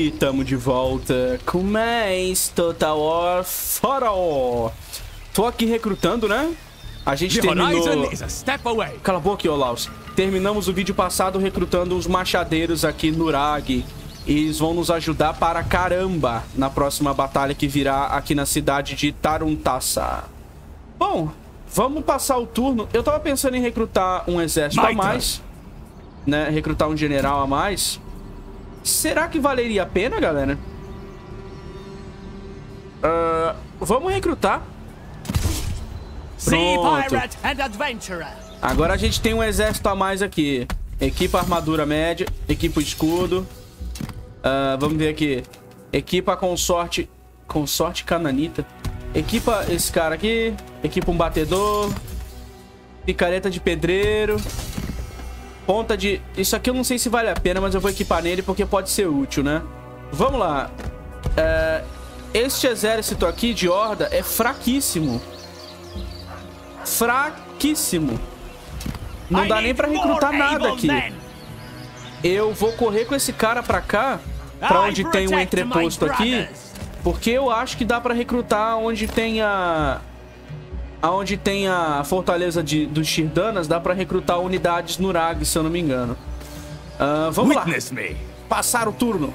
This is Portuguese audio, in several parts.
E tamo de volta com mais Total War Farol. Tô aqui recrutando, né? A gente terminou... Cala a boca, Olaus. Terminamos o vídeo passado recrutando os machadeiros aqui no Nurag. E eles vão nos ajudar para caramba na próxima batalha que virá aqui na cidade de Taruntassa. Bom, vamos passar o turno. Eu tava pensando em recrutar um exército a mais, né? Recrutar um general a mais. Será que valeria a pena, galera? Vamos recrutar. Pronto. Agora a gente tem um exército a mais aqui. Equipa armadura média. Equipa o escudo. Vamos ver aqui. Equipa consorte. Consorte cananita. Equipa esse cara aqui. Equipa um batedor. Picareta de pedreiro. Ponta de... Isso aqui eu não sei se vale a pena, mas eu vou equipar nele porque pode ser útil, né? Vamos lá. Este exército aqui de horda é fraquíssimo. Fraquíssimo. Não dá nem pra recrutar nada aqui. Eu vou correr com esse cara pra cá, pra onde tem um entreposto aqui, porque eu acho que dá pra recrutar onde tem a... Aonde tem a fortaleza dos Shirdanas, dá pra recrutar unidades Nurag, se eu não me engano. Vamos lá. Passar o turno.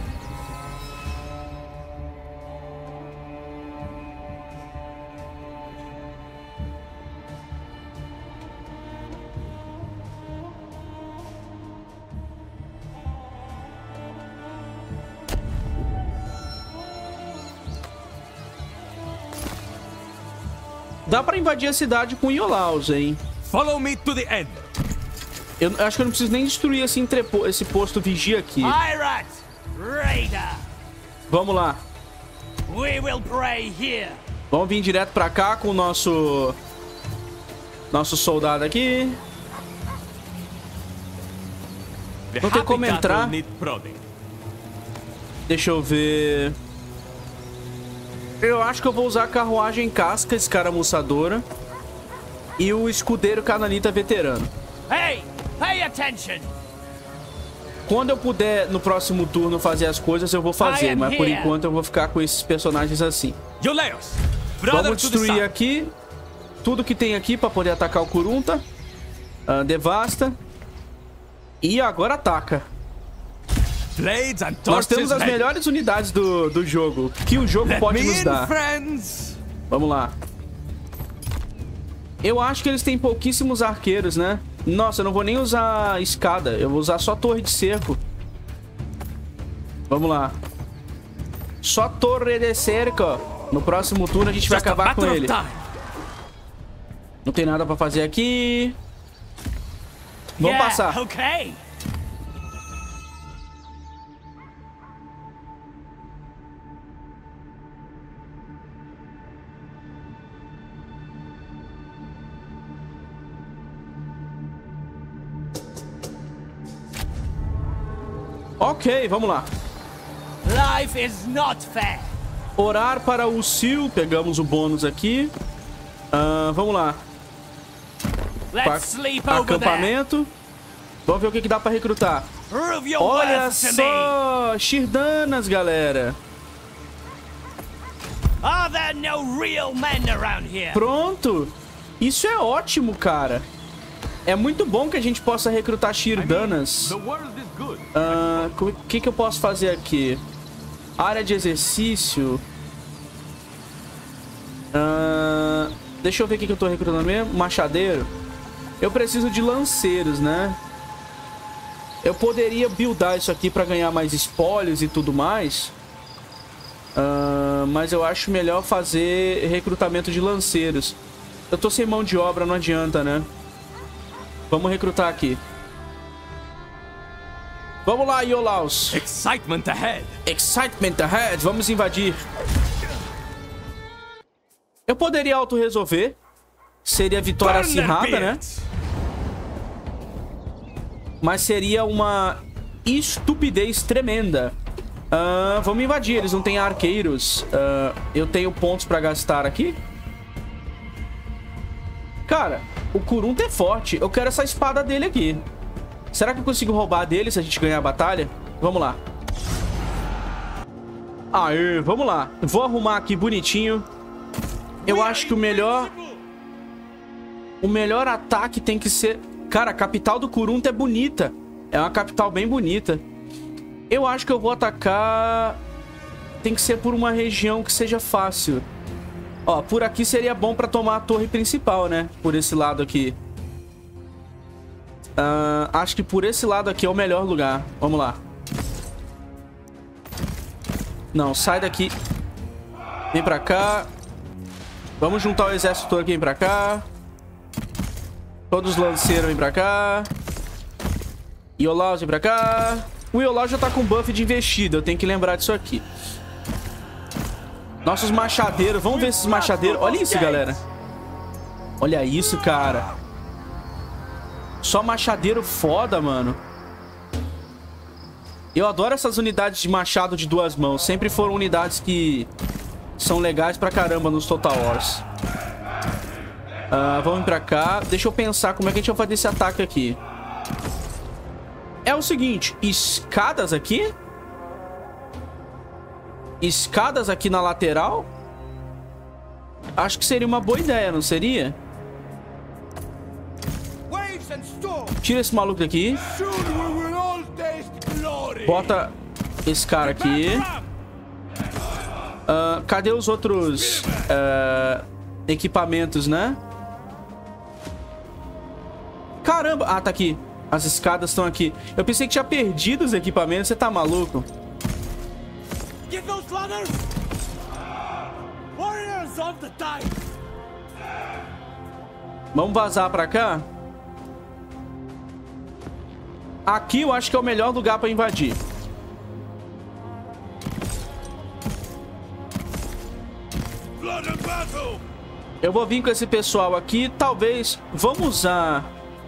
Dá pra invadir a cidade com Iolaus, hein? Follow me to the end. Eu acho que eu não preciso nem destruir esse posto vigia aqui. Vamos lá. Vamos vir direto pra cá com o nosso soldado aqui. Não tem como entrar. Deixa eu ver. Eu acho que eu vou usar a carruagem casca, escaramuçadora, e o escudeiro cananita veterano. Hey, pay attention. Quando eu puder, no próximo turno, fazer as coisas, eu vou fazer. Mas por enquanto eu vou ficar com esses personagens assim. Vamos destruir aqui tudo que tem aqui pra poder atacar o Kurunta. Devasta. E agora ataca. Nós temos as melhores unidades do jogo, que o jogo pode nos dar. Vamos lá. Eu acho que eles têm pouquíssimos arqueiros, né? Nossa, eu não vou nem usar escada. Eu vou usar só torre de cerco. Vamos lá. Só torre de cerco. No próximo turno a gente vai acabar com ele. Não tem nada pra fazer aqui. Vamos passar. Ok, vamos lá. Life is not fair. Orar para o Sil. Pegamos o bônus aqui. Vamos lá. Acampamento. Vamos ver o que dá para recrutar. Olha só, Shirdanas, galera. Pronto. Isso é ótimo, cara. É muito bom que a gente possa recrutar Shirdanas. O que eu posso fazer aqui? Área de exercício. Deixa eu ver o que eu tô recrutando mesmo. Machadeiro. Eu preciso de lanceiros, né? Eu poderia buildar isso aqui pra ganhar mais espólios e tudo mais. Mas eu acho melhor fazer recrutamento de lanceiros. Eu tô sem mão de obra, não adianta, né? Vamos recrutar aqui. Vamos lá, Iolaus. Excitement ahead. Excitement ahead. Vamos invadir. Eu poderia auto-resolver. Seria vitória acirrada, né? Mas seria uma estupidez tremenda. Vamos invadir. Eles não têm arqueiros. Eu tenho pontos pra gastar aqui. Cara, o Kurunta é forte. Eu quero essa espada dele aqui. Será que eu consigo roubar dele se a gente ganhar a batalha? Vamos lá. Aê, vamos lá. Vou arrumar aqui bonitinho. Eu acho que o melhor ataque tem que ser... Cara, a capital do Kurunta é bonita. É uma capital bem bonita. Eu acho que eu vou atacar... Tem que ser por uma região que seja fácil. Ó, por aqui seria bom pra tomar a torre principal, né? Por esse lado aqui. Acho que por esse lado aqui é o melhor lugar. Vamos lá. Não, sai daqui. Vem pra cá. Vamos juntar o exército todo aqui, vem pra cá. Todos os lanceiros vem pra cá. Iolaus vem pra cá. O Iolaus já tá com buff de investida. Eu tenho que lembrar disso aqui. Nossos machadeiros. Vamos ver esses machadeiros. Olha isso, galera. Olha isso, cara. Só machadeiro foda, mano. Eu adoro essas unidades de machado de 2 mãos. Sempre foram unidades que são legais pra caramba nos Total Wars. Vamos pra cá. Deixa eu pensar como é que a gente vai fazer esse ataque aqui. É o seguinte. Escadas aqui. Escadas aqui na lateral. Acho que seria uma boa ideia, não seria? Tira esse maluco daqui. Bota esse cara aqui. Cadê os outros equipamentos, né? Caramba! Ah, tá aqui. As escadas estão aqui. Eu pensei que tinha perdido os equipamentos. Você tá maluco? Vamos vazar pra cá. Aqui eu acho que é o melhor lugar pra invadir. Eu vou vir com esse pessoal aqui. Talvez... Vamos usar...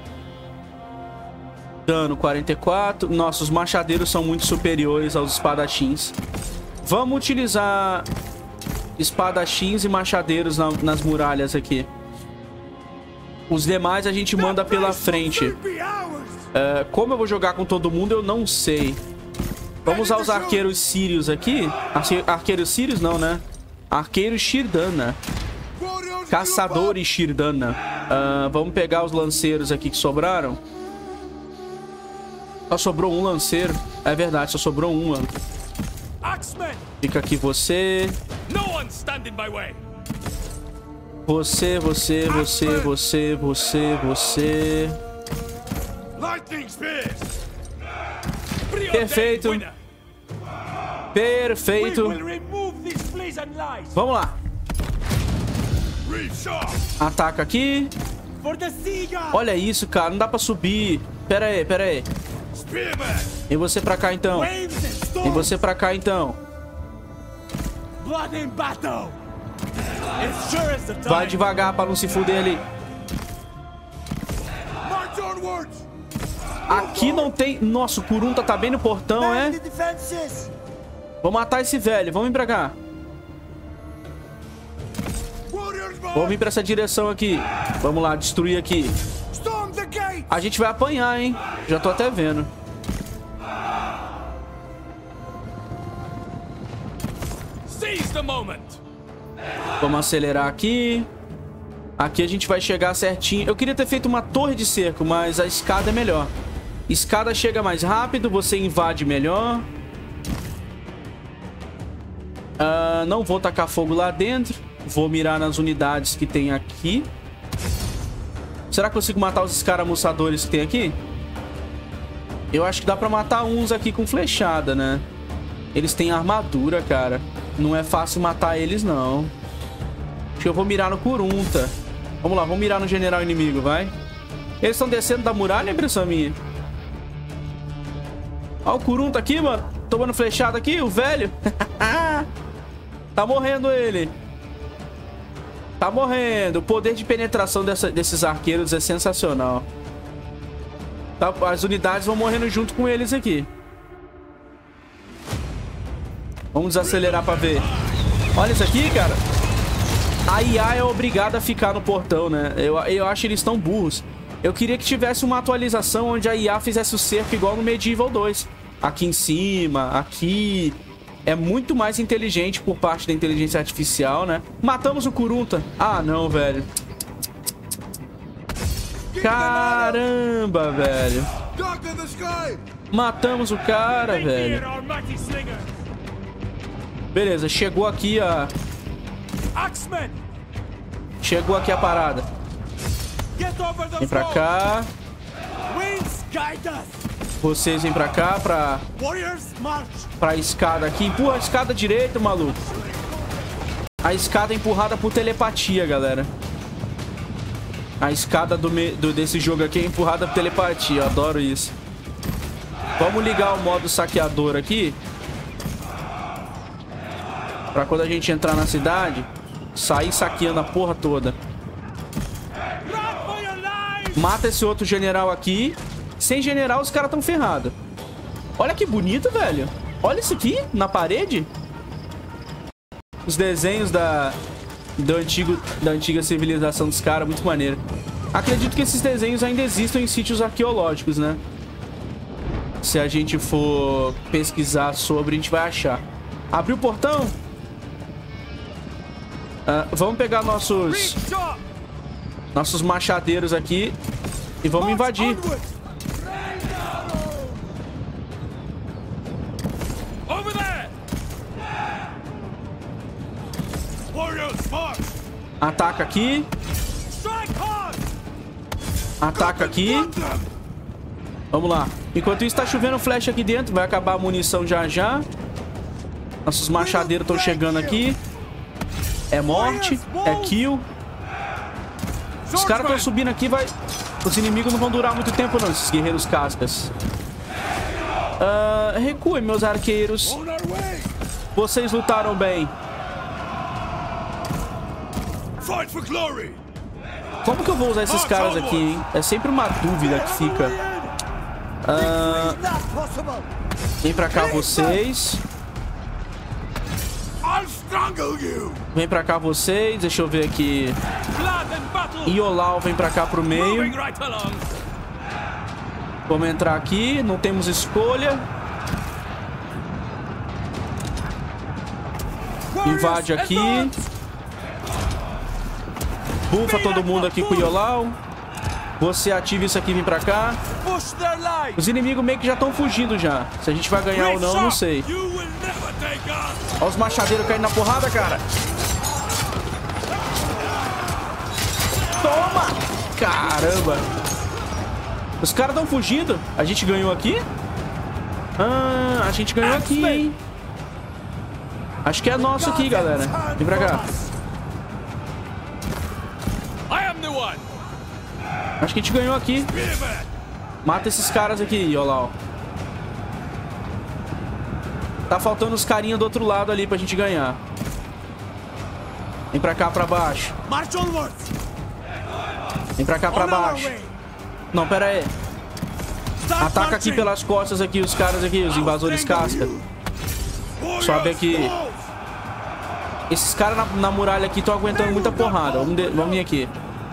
Dano 44. Nossa, os machadeiros são muito superiores aos espadachins. Vamos utilizar... espadachins e machadeiros nas muralhas aqui. Os demais a gente manda pela frente. Como eu vou jogar com todo mundo, eu não sei. Vamos usar os arqueiros sírios aqui. Arqueiros sírios não, né? Arqueiros Shirdana. Caçadores Shirdana. Vamos pegar os lanceiros aqui que sobraram. Só sobrou um lanceiro. É verdade, só sobrou um, mano. Fica aqui você. Você. Perfeito. Perfeito. Vamos lá. Ataca aqui. Olha isso, cara. Não dá pra subir. Pera aí. E você pra cá, então. E você pra cá, então. Vai devagar pra não se fuder ali. Aqui não tem... Nossa, o Kurunta tá bem no portão, é? Vou matar esse velho. Vamos vir pra cá. Vamos vir pra essa direção aqui. Vamos lá, destruir aqui. A gente vai apanhar, hein? Já tô até vendo. Vamos acelerar aqui. Aqui a gente vai chegar certinho. Eu queria ter feito uma torre de cerco, mas a escada é melhor. Escada chega mais rápido, você invade melhor. Não vou tacar fogo lá dentro. Vou mirar nas unidades que tem aqui. Será que eu consigo matar os escaramuçadores que tem aqui? Eu acho que dá pra matar uns aqui com flechada, né? Eles têm armadura, cara. Não é fácil matar eles, não. Acho que eu vou mirar no Kurunta. Vamos lá, vamos mirar no general inimigo, vai. Eles estão descendo da muralha, é impressão minha. Ó o Kurunta aqui, mano. Tomando flechada aqui, o velho. Tá morrendo ele. Tá morrendo. O poder de penetração desses arqueiros é sensacional. Tá, as unidades vão morrendo junto com eles aqui. Vamos desacelerar pra ver. Olha isso aqui, cara. A IA é obrigada a ficar no portão, né? Eu acho que eles tão burros. Eu queria que tivesse uma atualização onde a IA fizesse o cerco igual no Medieval 2. Aqui em cima, aqui. é muito mais inteligente por parte da inteligência artificial, né? Matamos o Kurunta. Ah, não, velho. Caramba, velho. Matamos o cara, velho. Beleza, chegou aqui a... Chegou aqui a parada. Vem pra cá. Vocês vêm pra cá, pra escada aqui. Empurra a escada direita, maluco. A escada é empurrada por telepatia, galera. A escada desse jogo aqui é empurrada por telepatia. Eu adoro isso. Vamos ligar o modo saqueador aqui. Pra quando a gente entrar na cidade, sair saqueando a porra toda. Mata esse outro general aqui. Sem general, os caras estão ferrados. Olha que bonito, velho. Olha isso aqui, na parede. Os desenhos da antiga civilização dos caras, muito maneiro. Acredito que esses desenhos ainda existem em sítios arqueológicos, né? Se a gente for pesquisar sobre, a gente vai achar. Abriu o portão? Vamos pegar nossos machadeiros aqui e vamos invadir. Ataca aqui. Ataca aqui. Vamos lá. Enquanto isso, tá chovendo flecha aqui dentro. Vai acabar a munição já já. Nossos machadeiros estão chegando aqui. É morte. É kill. Os caras estão subindo aqui. Os inimigos não vão durar muito tempo, não. Esses guerreiros cascas. Recuem, meus arqueiros. Vocês lutaram bem. Como que eu vou usar esses caras aqui, hein? É sempre uma dúvida que fica. Vem pra cá vocês. Vem pra cá vocês. Deixa eu ver aqui. Iolau vem pra cá pro meio. Vamos entrar aqui. Não temos escolha. Invade aqui. Bufa todo mundo aqui com o Iolau. Você ativa isso aqui e vem pra cá. Os inimigos meio que já estão fugindo já. Se a gente vai ganhar ou não, não sei. Olha os machadeiros caindo na porrada, cara. Toma! Caramba! Os caras estão fugindo. A gente ganhou aqui? A gente ganhou aqui, hein? Acho que é nosso aqui, galera. Vem pra cá. Acho que a gente ganhou aqui. Mata esses caras aqui, Iolau. Tá faltando os carinhas do outro lado ali pra gente ganhar. Vem pra cá, pra baixo. Vem pra cá, pra baixo. Não, pera aí. Ataca aqui pelas costas aqui, os caras aqui, os invasores casca. Sobe aqui. Esses caras na muralha aqui estão aguentando muita porrada. Vamos vir aqui.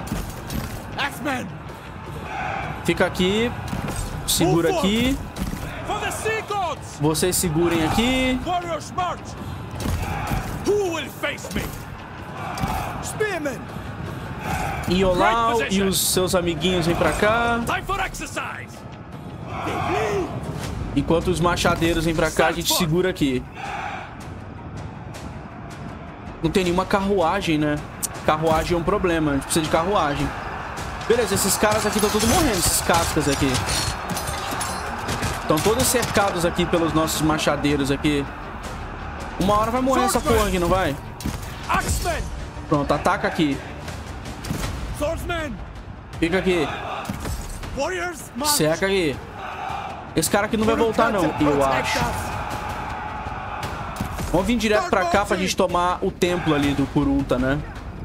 Fica aqui. Segura aqui. Vocês segurem aqui. Iolau e os seus amiguinhos vêm pra cá. Enquanto os machadeiros vêm pra cá, a gente segura aqui. Não tem nenhuma carruagem, né? Carruagem é um problema. A gente precisa de carruagem. Beleza, esses caras aqui estão todos morrendo. Esses cascas aqui. Estão todos cercados aqui pelos nossos machadeiros aqui. Uma hora vai morrer essa porra aqui, não vai? Pronto, ataca aqui. Fica aqui. Cerca aqui. Esse cara aqui não vai voltar, não, eu acho. Vamos vir direto pra cá pra gente tomar o templo ali do Kurunta, né?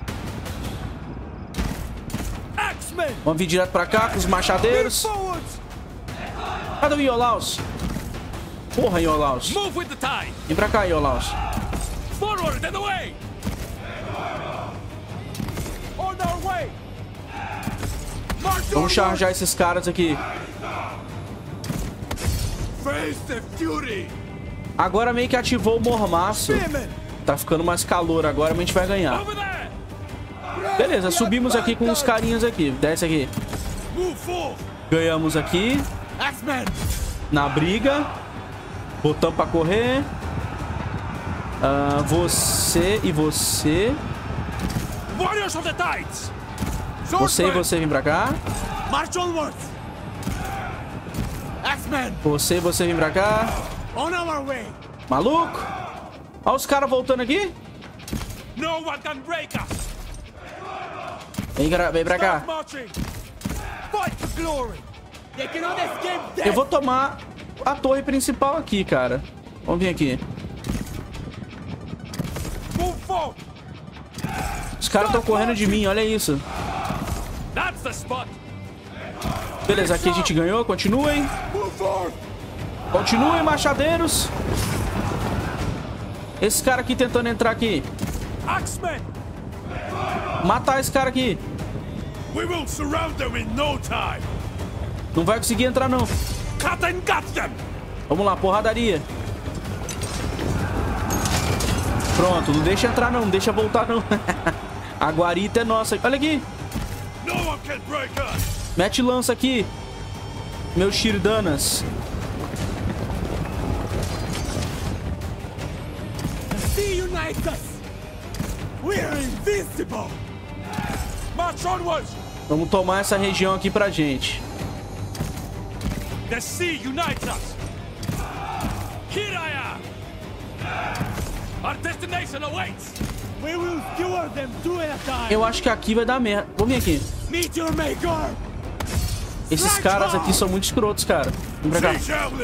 Vamos vir direto pra cá com os machadeiros. Cadê o Iolaus? Porra, Iolaus. Vem pra cá, Iolaus. Vamos charjar esses caras aqui. Agora meio que ativou o mormaço. Tá ficando mais calor agora, mas a gente vai ganhar. Beleza, subimos aqui com os carinhas aqui. Desce aqui. Ganhamos aqui. Na briga. Botamos pra correr. Você e você. Você e você vem pra cá. Você e você vem pra cá. Maluco. Olha os caras voltando aqui. Vem pra cá. Eu vou tomar a torre principal aqui, cara. Vamos vir aqui. Os caras estão correndo de mim, olha isso. Beleza, aqui a gente ganhou. Continuem. Continuem, machadeiros. Esse cara aqui tentando entrar aqui. Matar esse cara aqui. Não vai conseguir entrar, não. Vamos lá, porradaria. Pronto, não deixa entrar, não. Não deixa voltar, não. A guarita é nossa. Olha aqui. Mete lança aqui. Meus Shirdanas. Vamos tomar essa região aqui pra gente. Eu acho que aqui vai dar merda. Vamos vir aqui. Esses caras aqui são muito escrotos, cara. Vem pra cá.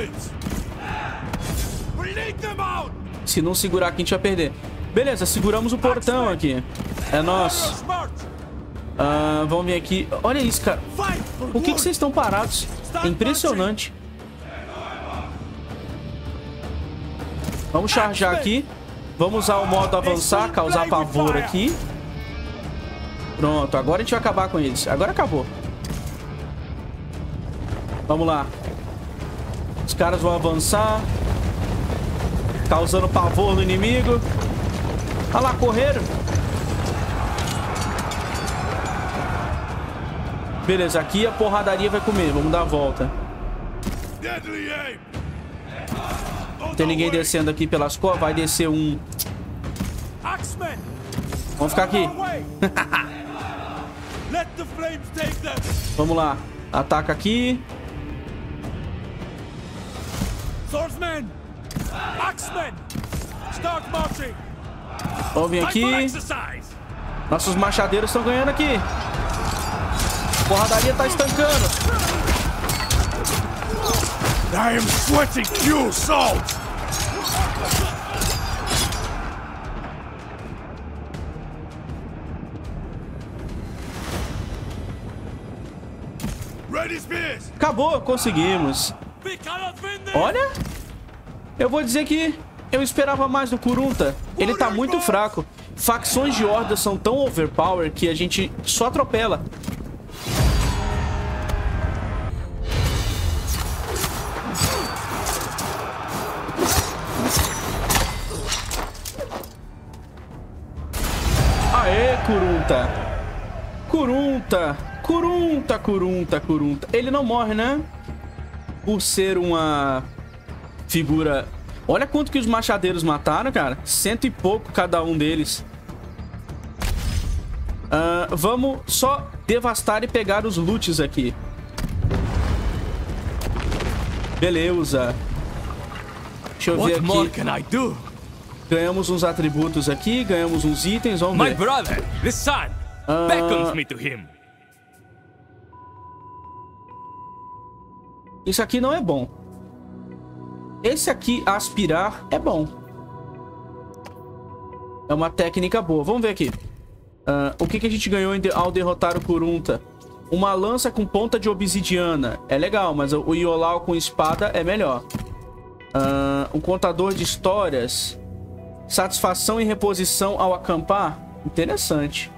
Se não segurar aqui, a gente vai perder. Beleza, seguramos o portão aqui. É nosso. Vamos vir aqui. Olha isso, cara. Por que vocês estão parados? É impressionante. Vamos charjar aqui. Vamos usar o modo avançar, causar pavor aqui. Pronto, agora a gente vai acabar com eles. Agora acabou. Vamos lá. Os caras vão avançar, causando pavor no inimigo. Olha lá, correram. Beleza, aqui a porradaria vai comer. Vamos dar a volta. Não tem ninguém descendo aqui pelas costas. Vai descer um. Vamos ficar aqui. Vamos lá. Ataca aqui. Vamos vir aqui. Nossos machadeiros estão ganhando aqui. A porradaria tá estancando. I am sweating fuel salt. Acabou, conseguimos. Olha, eu vou dizer que eu esperava mais do Kurunta. Ele tá muito fraco. Facções de horda são tão overpower que a gente só atropela. Aê, Kurunta. Kurunta. Kurunta, Kurunta, Kurunta. Ele não morre, né? Por ser uma figura... Olha quanto que os machadeiros mataram, cara. 100 e pouco cada um deles. Vamos só devastar e pegar os loots aqui. Beleza. Deixa eu ver aqui. Ganhamos uns atributos aqui, ganhamos uns itens. Vamos ver. My brother, the sun, beckons me to him. Isso aqui não é bom. Esse aqui, aspirar, é bom. É uma técnica boa. Vamos ver aqui. O que a gente ganhou ao derrotar o Kurunta? Uma lança com ponta de obsidiana. É legal, mas o Iolau com espada é melhor. Um contador de histórias. Satisfação e reposição ao acampar. Interessante.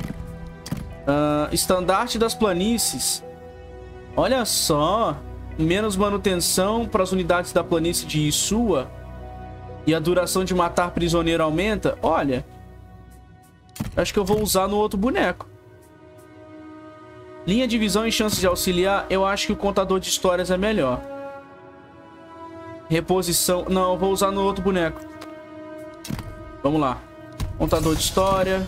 Estandarte das planícies. Olha só. Menos manutenção para as unidades da planície de Isua. E a duração de matar prisioneiro aumenta. Olha, acho que eu vou usar no outro boneco. Linha de visão e chances de auxiliar. Eu acho que o contador de histórias é melhor. Reposição. Não, eu vou usar no outro boneco. Vamos lá. Contador de história.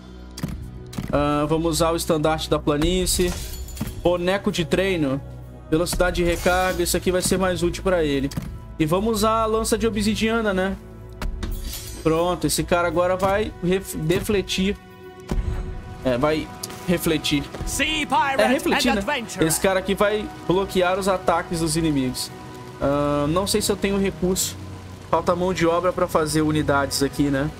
Vamos usar o estandarte da planície. Boneco de treino. Velocidade de recarga. Isso aqui vai ser mais útil pra ele. E vamos usar a lança de obsidiana, né? Pronto, esse cara agora vai defletir. Vai refletir. Refletir, né? Esse cara aqui vai bloquear os ataques dos inimigos. Não sei se eu tenho recurso. Falta mão de obra pra fazer unidades aqui, né?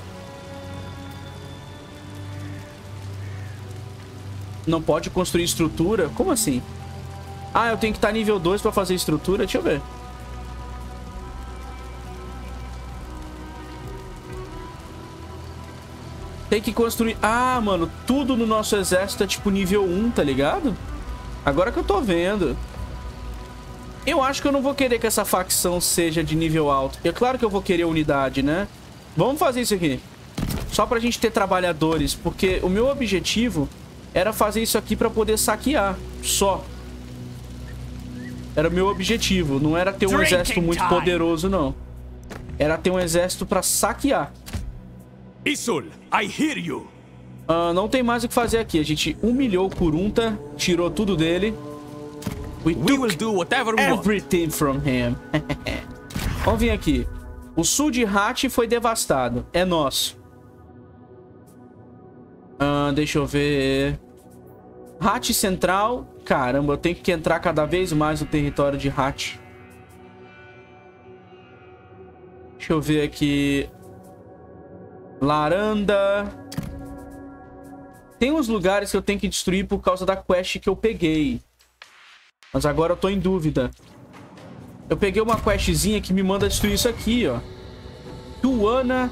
Não pode construir estrutura? Como assim? Ah, eu tenho que estar nível 2 pra fazer estrutura? Deixa eu ver. Tem que construir... Ah, mano, tudo no nosso exército é tipo nível 1, tá ligado? Agora que eu tô vendo. Eu acho que eu não vou querer que essa facção seja de nível alto. É claro que eu vou querer unidade, né? Vamos fazer isso aqui. Só pra gente ter trabalhadores. Porque o meu objetivo era fazer isso aqui pra poder saquear. Só. Era o meu objetivo. Não era ter um exército muito poderoso, não. Era ter um exército pra saquear. Isul, I hear you. Não tem mais o que fazer aqui. A gente humilhou o Kurunta, tirou tudo dele. We will do whatever we want. Everything from him. Vamos vir aqui. O sul de Hat foi devastado. É nosso. Deixa eu ver. Hat Central. Caramba, eu tenho que entrar cada vez mais no território de Hat. Deixa eu ver aqui. Laranda. Tem uns lugares que eu tenho que destruir por causa da quest que eu peguei. Mas agora eu tô em dúvida. Eu peguei uma questzinha que me manda destruir isso aqui, ó. Tuana.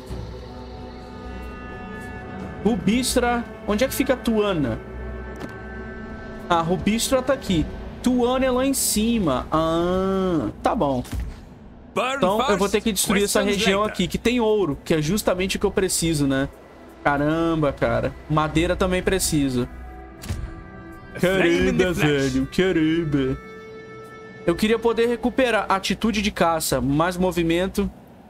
Rubistra. Onde é que fica Tuana? Ah, Rubistra tá aqui. Tuana é lá em cima. Ah, tá bom. Então eu vou ter que destruir essa região aqui, que tem ouro, que é justamente o que eu preciso, né? Caramba, cara. Madeira também preciso. Caramba, velho. Caramba. Eu queria poder recuperar atitude de caça, mais movimento.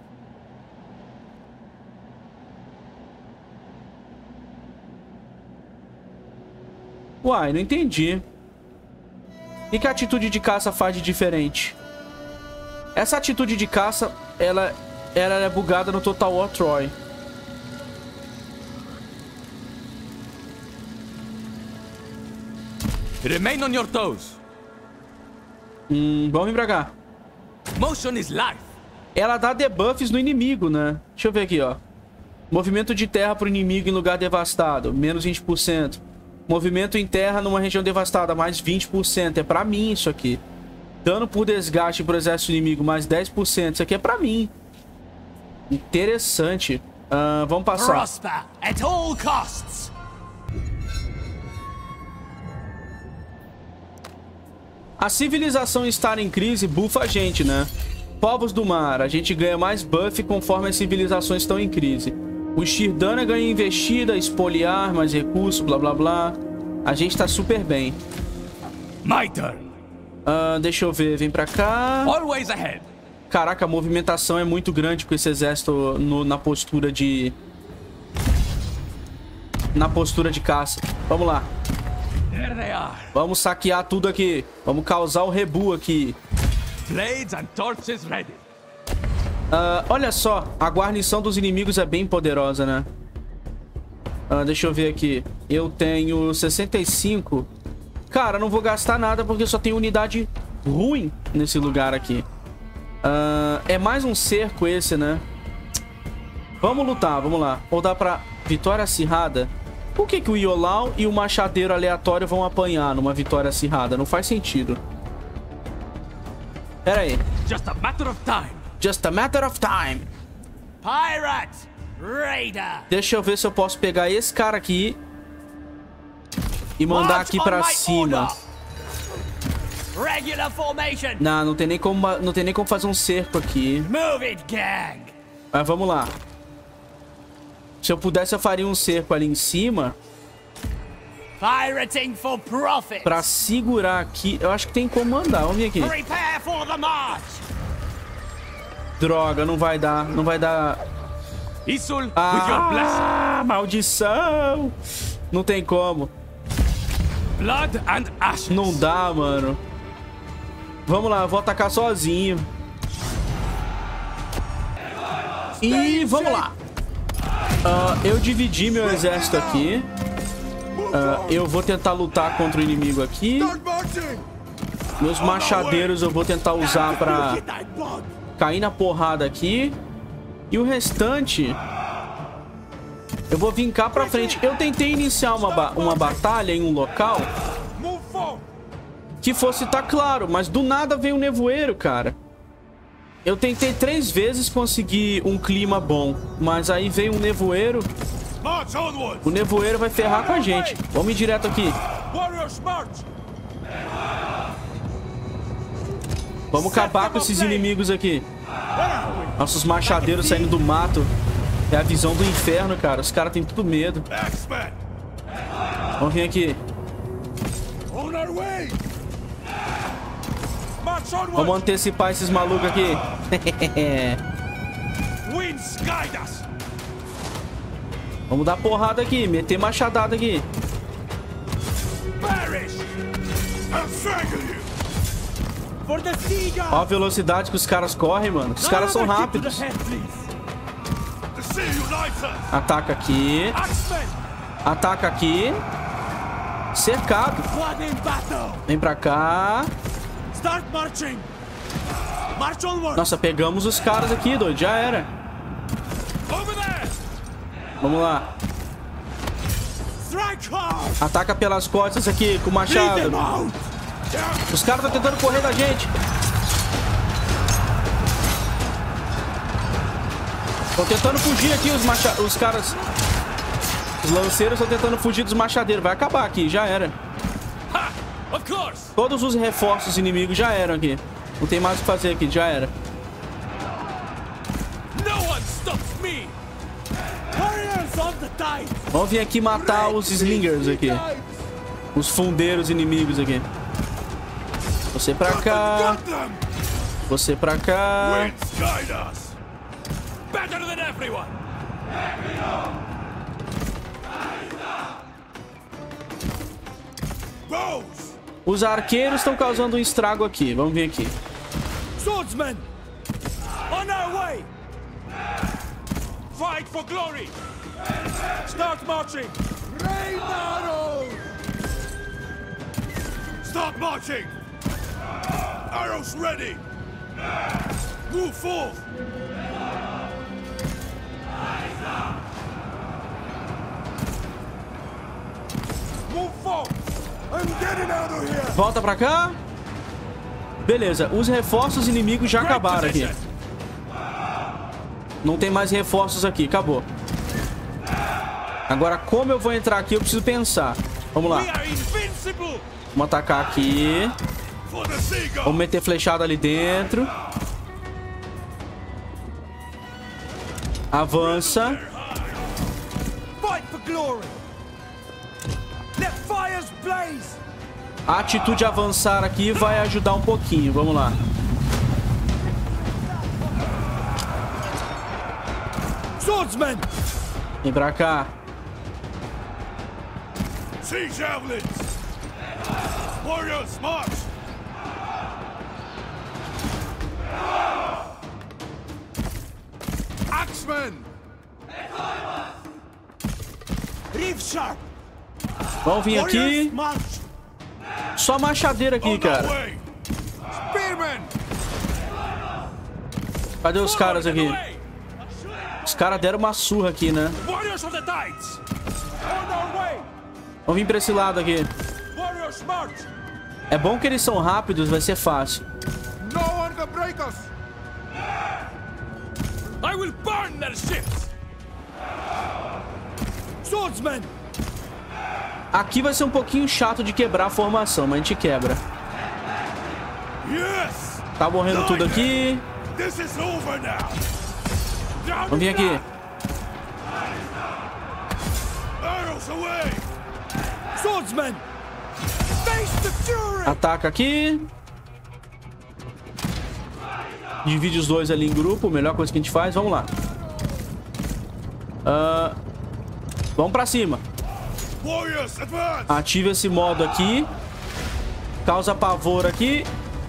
Uai, não entendi. O que a atitude de caça faz de diferente? Essa atitude de caça, ela é bugada no Total War Troy. Remain on your toes. Vamos vir pra cá. Motion is life. Ela dá debuffs no inimigo, né? Deixa eu ver aqui, ó. Movimento de terra pro inimigo em lugar devastado, menos 20%. Movimento em terra numa região devastada, mais 20%. É pra mim isso aqui. Dano por desgaste pro exército inimigo, mais 10%. Isso aqui é pra mim. Interessante. Vamos passar. Prosper at all costs. A civilização estar em crise buffa a gente, né? Povos do mar. A gente ganha mais buff conforme as civilizações estão em crise. O Shirdana ganha investida, espoliar, mais recursos, blá blá blá. A gente tá super bem. My turn. Deixa eu ver, vem pra cá. Always ahead. Caraca, a movimentação é muito grande com esse exército na postura de... Na postura de caça. Vamos lá. There they are. Vamos saquear tudo aqui. Vamos causar o rebu aqui. Blades and torches ready. Olha só, a guarnição dos inimigos é bem poderosa, né? Deixa eu ver aqui. Eu tenho 65. Cara, não vou gastar nada porque só tem unidade ruim nesse lugar aqui. É mais um cerco esse, né? Vamos lutar, vamos lá. Ou dá pra vitória acirrada? Por que o Iolau e o machadeiro aleatório vão apanhar numa vitória acirrada? Não faz sentido. Pera aí. Just a matter of time. Just a matter of time. Pirate Raider. Deixa eu ver se eu posso pegar esse cara aqui e mandar aqui pra cima. Regular formation. Não tem nem como fazer um cerco aqui. Move it, gang. Mas vamos lá. Se eu pudesse, eu faria um cerco ali em cima. Pra segurar aqui. Eu acho que tem como andar. Vamos vir aqui. Droga, não vai dar. Não vai dar. Ah, maldição. Não tem como. Não dá, mano. Vamos lá, eu vou atacar sozinho. E vamos lá. Eu dividi meu exército aqui. Eu vou tentar lutar contra o inimigo aqui. Meus machadeiros eu vou tentar usar pra cair na porrada aqui. E o restante eu vou vir cá pra frente. Eu tentei iniciar uma batalha em um local que fosse estar claro, mas do nada veio um nevoeiro, cara. Eu tentei 3 vezes conseguir um clima bom, mas aí veio um nevoeiro. O nevoeiro vai ferrar com a gente. Vamos ir direto aqui. Vamos acabar com esses inimigos aqui. Nossos machadeiros saindo do mato. É a visão do inferno, cara. Os caras têm tudo medo. Vamos vir aqui. Vamos antecipar esses malucos aqui. Vamos dar porrada aqui. Meter machadada aqui. Ó a velocidade que os caras correm, mano. Os caras são rápidos. Ataca aqui. Ataca aqui. Cercado. Vem pra cá. Nossa, pegamos os caras aqui, doido. Já era. Vamos lá. Ataca pelas costas aqui com o machado. Os caras estão tentando correr da gente. Estão tentando fugir aqui os caras. Os lanceiros estão tentando fugir dos machadeiros. Vai acabar aqui, já era. Todos os reforços inimigos já eram aqui. Não tem mais o que fazer aqui, já era. Vamos vir aqui matar os slingers aqui. Os fundeiros inimigos aqui. Você pra cá. Você pra cá. Os arqueiros estão causando um estrago aqui. Vamos vir aqui. Swordsmen! On our way! Fight for glory! Start marching! Rain arrows! Start marching! Arrows ready! Move forth! Move forth! I'm getting out of here! Volta pra cá. Beleza, os reforços inimigos já acabaram aqui. Não tem mais reforços aqui, acabou. Agora, como eu vou entrar aqui, eu preciso pensar. Vamos lá. Vamos atacar aqui. Vamos meter flechada ali dentro. Avança. A atitude de avançar aqui vai ajudar um pouquinho. Vamos lá. Swordsman! Vem pra cá. Sea javelins! Warriors, march! Axemen! Reef sharp! Vamos vir aqui. Só machadeira aqui, cara. Cadê os caras aqui? Os caras deram uma surra aqui, né? Vamos vir pra esse lado aqui. É bom que eles são rápidos, vai ser fácil. Aqui vai ser um pouquinho chato de quebrar a formação, mas a gente quebra. Tá morrendo tudo aqui. Vamos vir aqui. Ataca aqui. Divide os dois ali em grupo. Melhor coisa que a gente faz. Vamos lá. Vamos pra cima. Ativa esse modo aqui. Causa pavor aqui.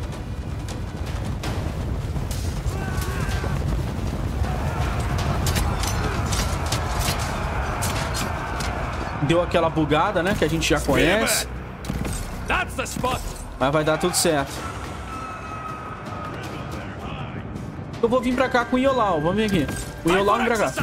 Deu aquela bugada, né? Que a gente já conhece. Mas vai dar tudo certo. Eu vou vir pra cá com o Iolau. Vamos vir aqui. O Iolau vem pra cá.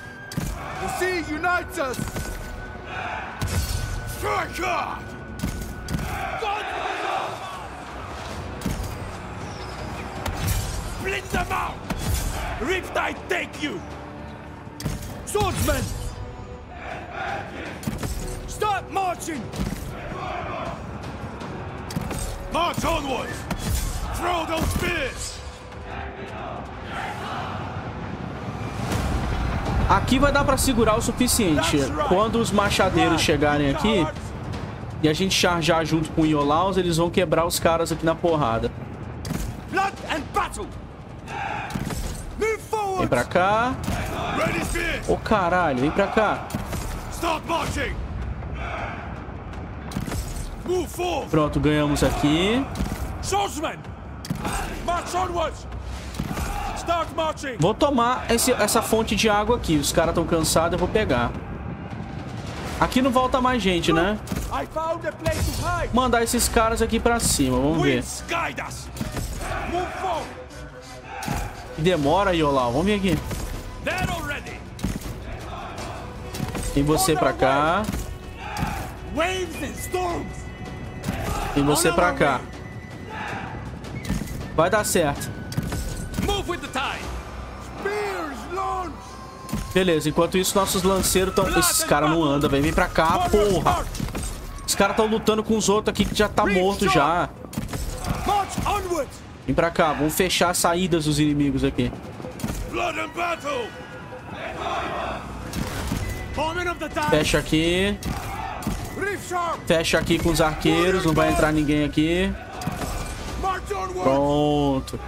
Split them out! Riptide, take you! Swordsman! Start marching! March onwards! Throw those spears! Aqui vai dar pra segurar o suficiente. Quando os machadeiros chegarem aqui e a gente charjar junto com o Iolaus, eles vão quebrar os caras aqui na porrada. Vem pra cá. Ô, caralho, vem pra cá. Pronto, ganhamos aqui. Vou tomar essa fonte de água aqui. Os caras estão cansados, eu vou pegar. Aqui não volta mais gente, né? Mandar esses caras aqui pra cima, vamos ver. Demora, Iolau. Vamos vir aqui. Tem você pra cá. Tem você pra cá. Vai dar certo. Beleza, enquanto isso nossos lanceiros estão... Esses caras não andam, velho. Vem pra cá, porra. Os caras estão lutando com os outros aqui que já tá morto já. Vem pra cá, vamos fechar as saídas dos inimigos aqui. Fecha aqui. Fecha aqui com os arqueiros, não vai entrar ninguém aqui. Pronto.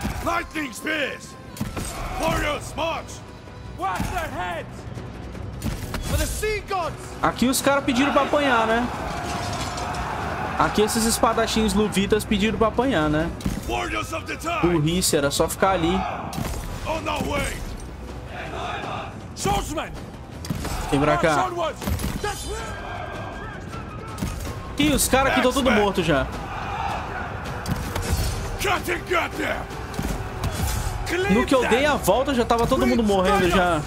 Aqui os caras pediram pra apanhar, né? Aqui esses espadachins luvitas pediram pra apanhar, né? Burrice, era só ficar ali. Vem pra cá. Ih, os caras aqui estão tudo morto já. No que eu dei a volta já tava todo mundo morrendo já.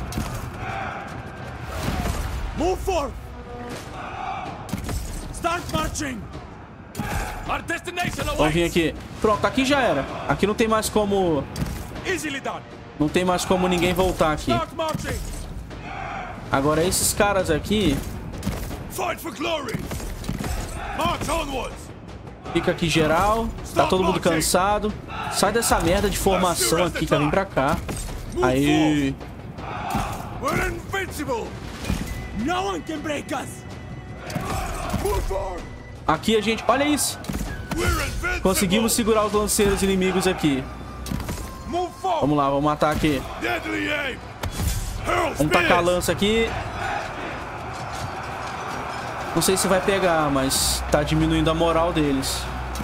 Vamos vir aqui. Pronto, aqui já era. Aqui não tem mais como... Não tem mais como ninguém voltar aqui. Agora esses caras aqui... Fica aqui geral. Tá todo mundo cansado. Sai dessa merda de formação aqui, que vem pra cá. Aí. Aqui a gente... Olha isso. Conseguimos segurar os lanceiros inimigos aqui. Vamos lá, vamos matar aqui. Vamos tacar a lança aqui. Não sei se vai pegar, mas tá diminuindo a moral deles.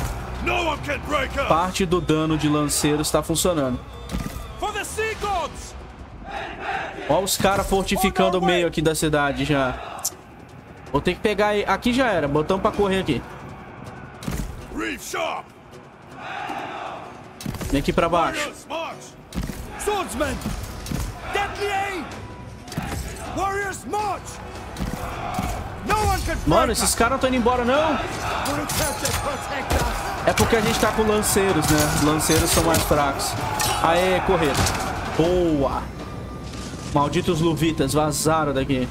Parte do dano de lanceiros está funcionando. Olha os caras fortificando o meio aqui da cidade já. Vou ter que pegar aí. Aqui já era. Botamos pra correr aqui. Vem aqui pra baixo. Mano, esses caras não estão indo embora, não. É porque a gente tá com lanceiros, né? Os lanceiros são mais fracos. Aê, correr. Boa. Malditos luvitas, vazaram daqui.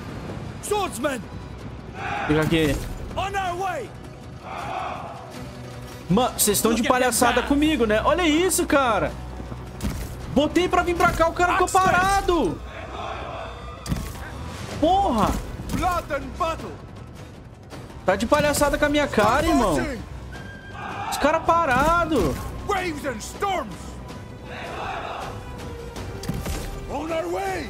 Fica aqui. Mano, vocês estão de palhaçada comigo, né? Olha isso, cara. Botei pra vir pra cá, o cara ficou parado. Porra. Tá de palhaçada com a minha cara, irmão. Os caras parados. Waves and storms. On our way.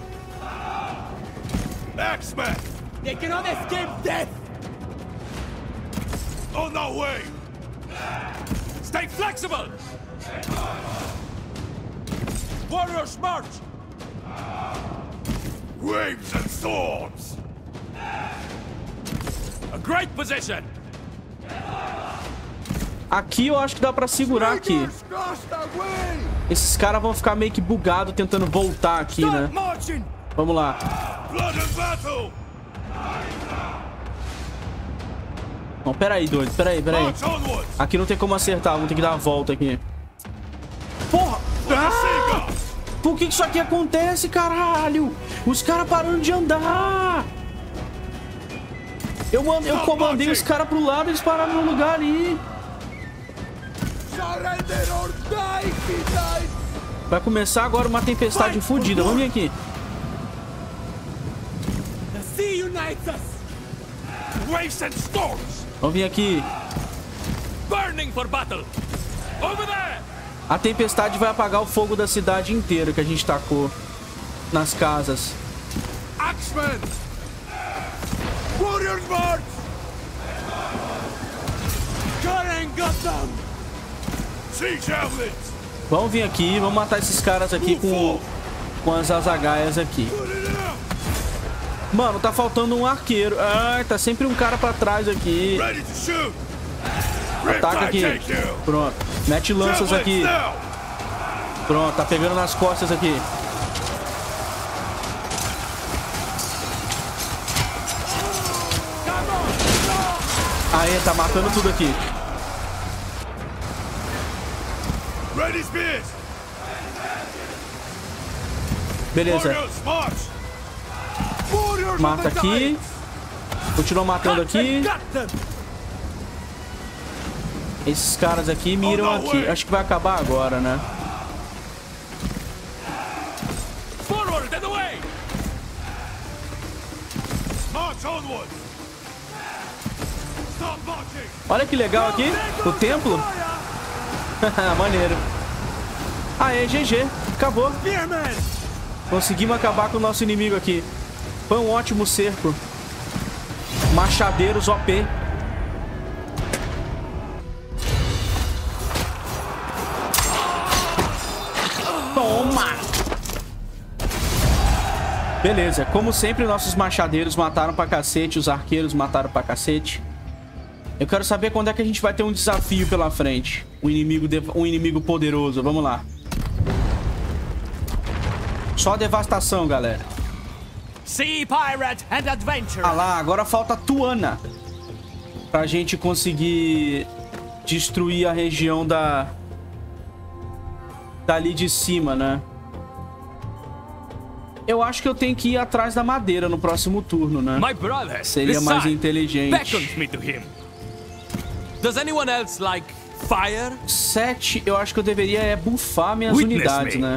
Axeman! They cannot escape death. On our way! Stay flexible! Warriors march. Waves and storms! A great position! Aqui eu acho que dá pra segurar aqui. Esses caras vão ficar meio que bugados tentando voltar aqui, né? Vamos lá. Blood and battle! Não, peraí, doido. Peraí. March onwards! Aqui não tem como acertar. Vamos ter que dar a volta aqui. Porra! Ah! Por que isso aqui acontece, caralho? Os caras parando de andar. Eu comandei os caras pro lado e eles pararam no lugar ali. Vai começar agora uma tempestade fodida. Vamos vir aqui. Vamos vir aqui. Burning for battle! Over there! A tempestade vai apagar o fogo da cidade inteira que a gente tacou nas casas. Axemen! Warriors march! Karen got them! Sea javelins! Vamos vir aqui, vamos matar esses caras aqui com as azagaias aqui. Mano, tá faltando um arqueiro. Ai, tá sempre um cara pra trás aqui. Ready to shoot! Ataca aqui. Pronto. Mete lanças aqui. Pronto, tá pegando nas costas aqui. Aí, tá matando tudo aqui. Ready spears! Beleza. Warriors march! Mata aqui. Continua matando aqui. Esses caras aqui miram aqui. Acho que vai acabar agora, né? Forward and away! March onwards! Stop marching! Olha que legal aqui. O templo. Maneiro. Aê, GG. Acabou. Conseguimos acabar com o nosso inimigo aqui. Foi um ótimo cerco. Machadeiros OP. Toma! Beleza, como sempre, nossos machadeiros mataram pra cacete, os arqueiros mataram pra cacete. Eu quero saber quando é que a gente vai ter um desafio pela frente. Um inimigo poderoso, vamos lá. Só devastação, galera. Sea pirate and adventurer. Ah lá, agora falta Tuana. Pra gente conseguir destruir a região dali de cima, né? Eu acho que eu tenho que ir atrás da madeira no próximo turno, né? My brother, seria mais inteligente. Beckons me to him. Does anyone else like fire? 7, eu acho que eu deveria buffar minhas unidades, né?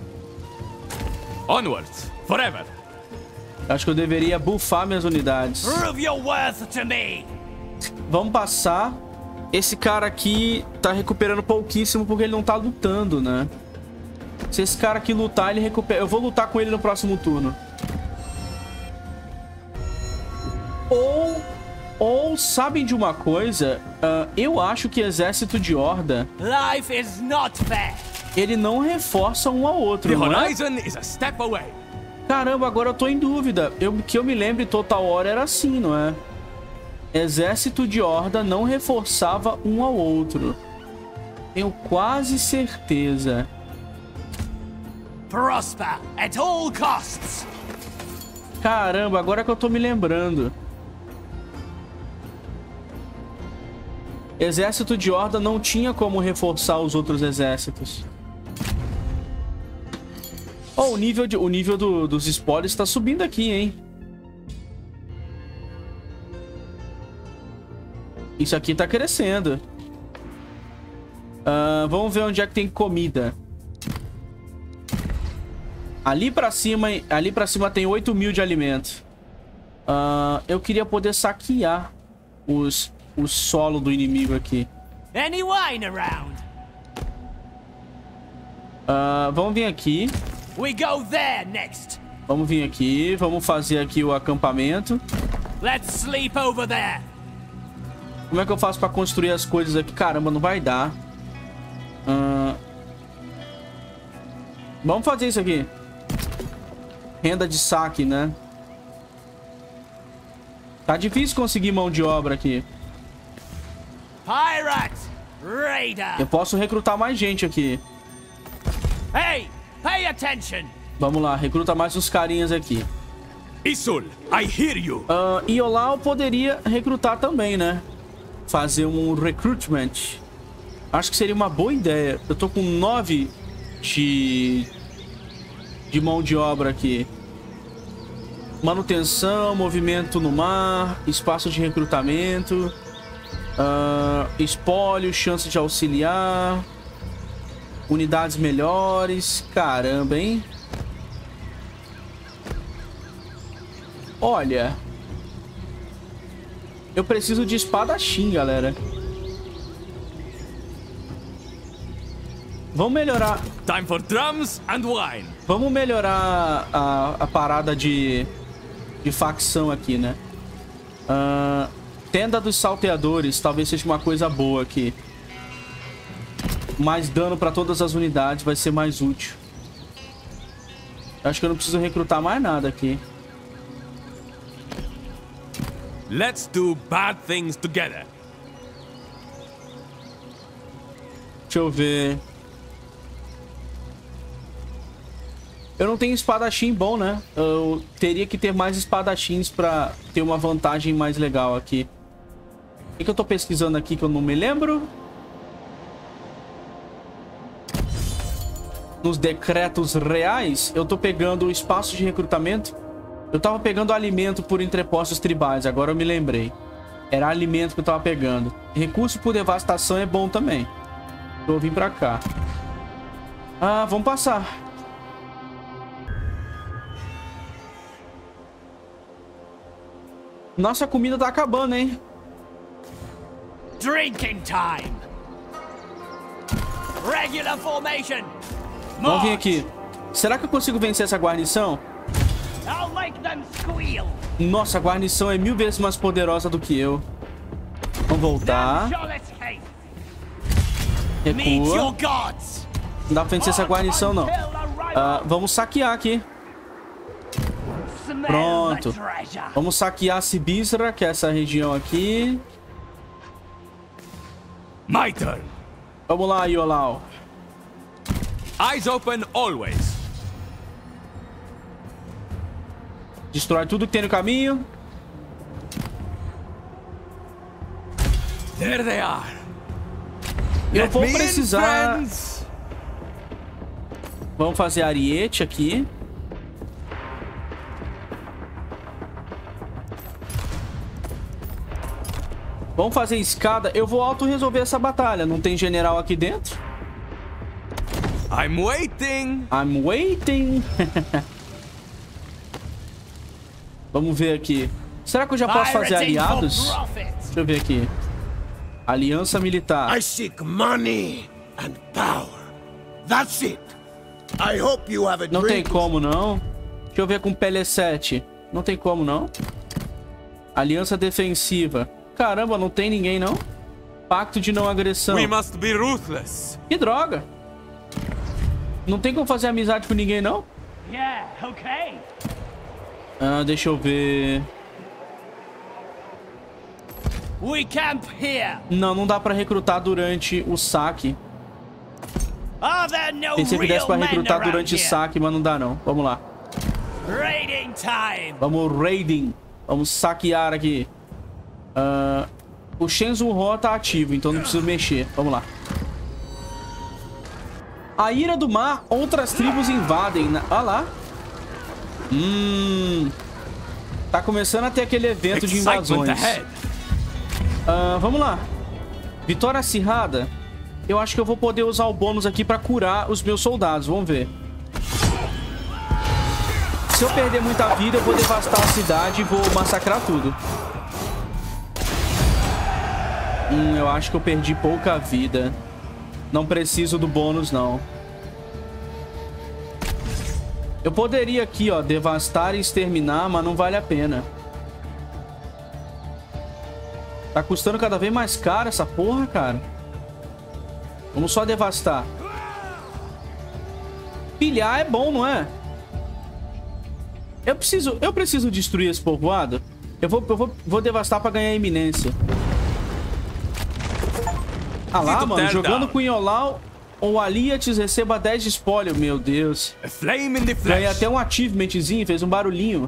Onwards, forever. Acho que eu deveria buffar minhas unidades. Prove your worth to me. Vamos passar. Esse cara aqui tá recuperando pouquíssimo porque ele não tá lutando, né? Se esse cara aqui lutar, ele recupera. Eu vou lutar com ele no próximo turno. Ou sabem de uma coisa? Eu acho que exército de horda... Life is not fair. Ele não reforça um ao outro, The não é? horizon is a step away. Caramba, agora eu tô em dúvida. Que eu me lembre, Total War era assim, não é? Exército de horda não reforçava um ao outro. Tenho quase certeza. Prosper at all costs. Caramba, agora que eu tô me lembrando. Exército de horda não tinha como reforçar os outros exércitos. Oh, o nível dos spoilers tá subindo aqui, hein? Isso aqui tá crescendo. Vamos ver onde é que tem comida. Ali pra cima tem 8.000 de alimento. Eu queria poder saquear o solo do inimigo aqui. Any wine around? Vamos vir aqui. We go there next. Vamos vir aqui. Vamos fazer aqui o acampamento. Let's sleep over there. Como é que eu faço pra construir as coisas aqui? Caramba, não vai dar. Vamos fazer isso aqui. Renda de saque, né? Tá difícil conseguir mão de obra aqui. Pirate! Raider! Eu posso recrutar mais gente aqui. Hey! Pay attention! Vamos lá, recruta mais uns carinhas aqui. Isul, I hear you. Iolau poderia recrutar também, né? Fazer um recruitment. Acho que seria uma boa ideia. Eu tô com 9 de mão de obra aqui. Manutenção, movimento no mar, espaço de recrutamento, espólio, chance de auxiliar, unidades melhores. Caramba, hein? Olha, eu preciso de espadachim, galera. Vamos melhorar. Time for drums and wine. Vamos melhorar a parada de facção aqui, né? Tenda dos salteadores. Talvez seja uma coisa boa aqui. Mais dano para todas as unidades. Vai ser mais útil. Acho que eu não preciso recrutar mais nada aqui. Let's do bad things together. Deixa eu ver. Eu não tenho espadachim bom, né? Eu teria que ter mais espadachins pra ter uma vantagem mais legal aqui. O que eu tô pesquisando aqui que eu não me lembro? Nos decretos reais, eu tô pegando o espaço de recrutamento. Eu tava pegando alimento por entrepostos tribais, agora eu me lembrei. Era alimento que eu tava pegando. Recurso por devastação é bom também. Vou vir pra cá. Vamos passar. Nossa, a comida tá acabando, hein? Drinking time. Regular formation. Vamos vir aqui. Será que eu consigo vencer essa guarnição? I'll make them squeal. Nossa, a guarnição é 1000 vezes mais poderosa do que eu. Vamos voltar. Recua. Não dá pra vencer essa guarnição, não. Vamos saquear aqui. Pronto. Vamos saquear Sibisra, que é essa região aqui. My turn. Vamos lá, Iolau. Eyes open always. Destrói tudo que tem no caminho. There they are. Eu vou precisar... Vamos fazer ariete aqui. Vamos fazer escada. Eu vou auto-resolver essa batalha. Não tem general aqui dentro? I'm waiting. I'm waiting. Vamos ver aqui. Será que eu já posso fazer aliados? Deixa eu ver aqui. Aliança militar. I seek money and power. That's it. I hope you have a Não tem drink. como, não. Deixa eu ver com PL7. Não tem como, não. Aliança defensiva. Caramba, não tem ninguém, não. Pacto de não agressão. We must be ruthless. Que droga. Não tem como fazer amizade com ninguém, não? Yeah, okay. Deixa eu ver. We camp here. Não dá pra recrutar durante o saque. Are there no Pensei que desse pra real recrutar men durante o around saque, mas não dá, não. Vamos lá. here? Raiding time. Vamos raiding. Vamos saquear aqui. O Shenzhou Ho tá ativo, então não preciso mexer. Vamos lá. A Ira do Mar, outras tribos invadem. Olha lá. Tá começando a ter aquele evento de invasões. Vamos lá. Vitória acirrada. Eu acho que eu vou poder usar o bônus aqui pra curar os meus soldados. Vamos ver. se eu perder muita vida, eu vou devastar a cidade e vou massacrar tudo. Eu acho que eu perdi pouca vida. Não preciso do bônus, não. Eu poderia aqui, ó, devastar e exterminar, mas não vale a pena. Tá custando cada vez mais caro essa porra, cara. Vamos só devastar. Pilhar é bom, não é? Eu preciso destruir esse povoado. Eu vou devastar pra ganhar iminência. Ah lá, mano, jogando com Iolau ou Aliates, receba 10 de espólio. Meu Deus. Ganhei até um achievementzinho, fez um barulhinho.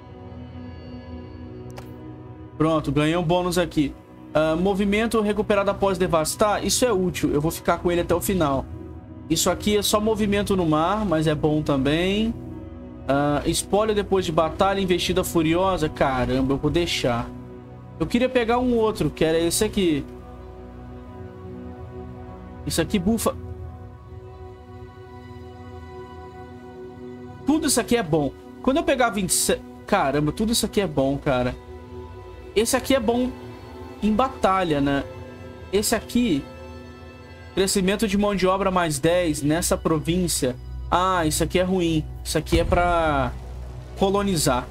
Pronto, ganhei um bônus aqui. Movimento recuperado após devastar. Isso é útil, eu vou ficar com ele até o final. Isso aqui é só movimento no mar, mas é bom também. Espólio depois de batalha, investida furiosa. Caramba, eu vou deixar. Eu queria pegar um outro, que era esse aqui. Isso aqui bufa. Tudo isso aqui é bom. Quando eu pegar 27... Caramba, tudo isso aqui é bom, cara. Esse aqui é bom em batalha, né? Esse aqui... Crescimento de mão de obra mais 10 nessa província. Ah, isso aqui é ruim. Isso aqui é pra colonizar.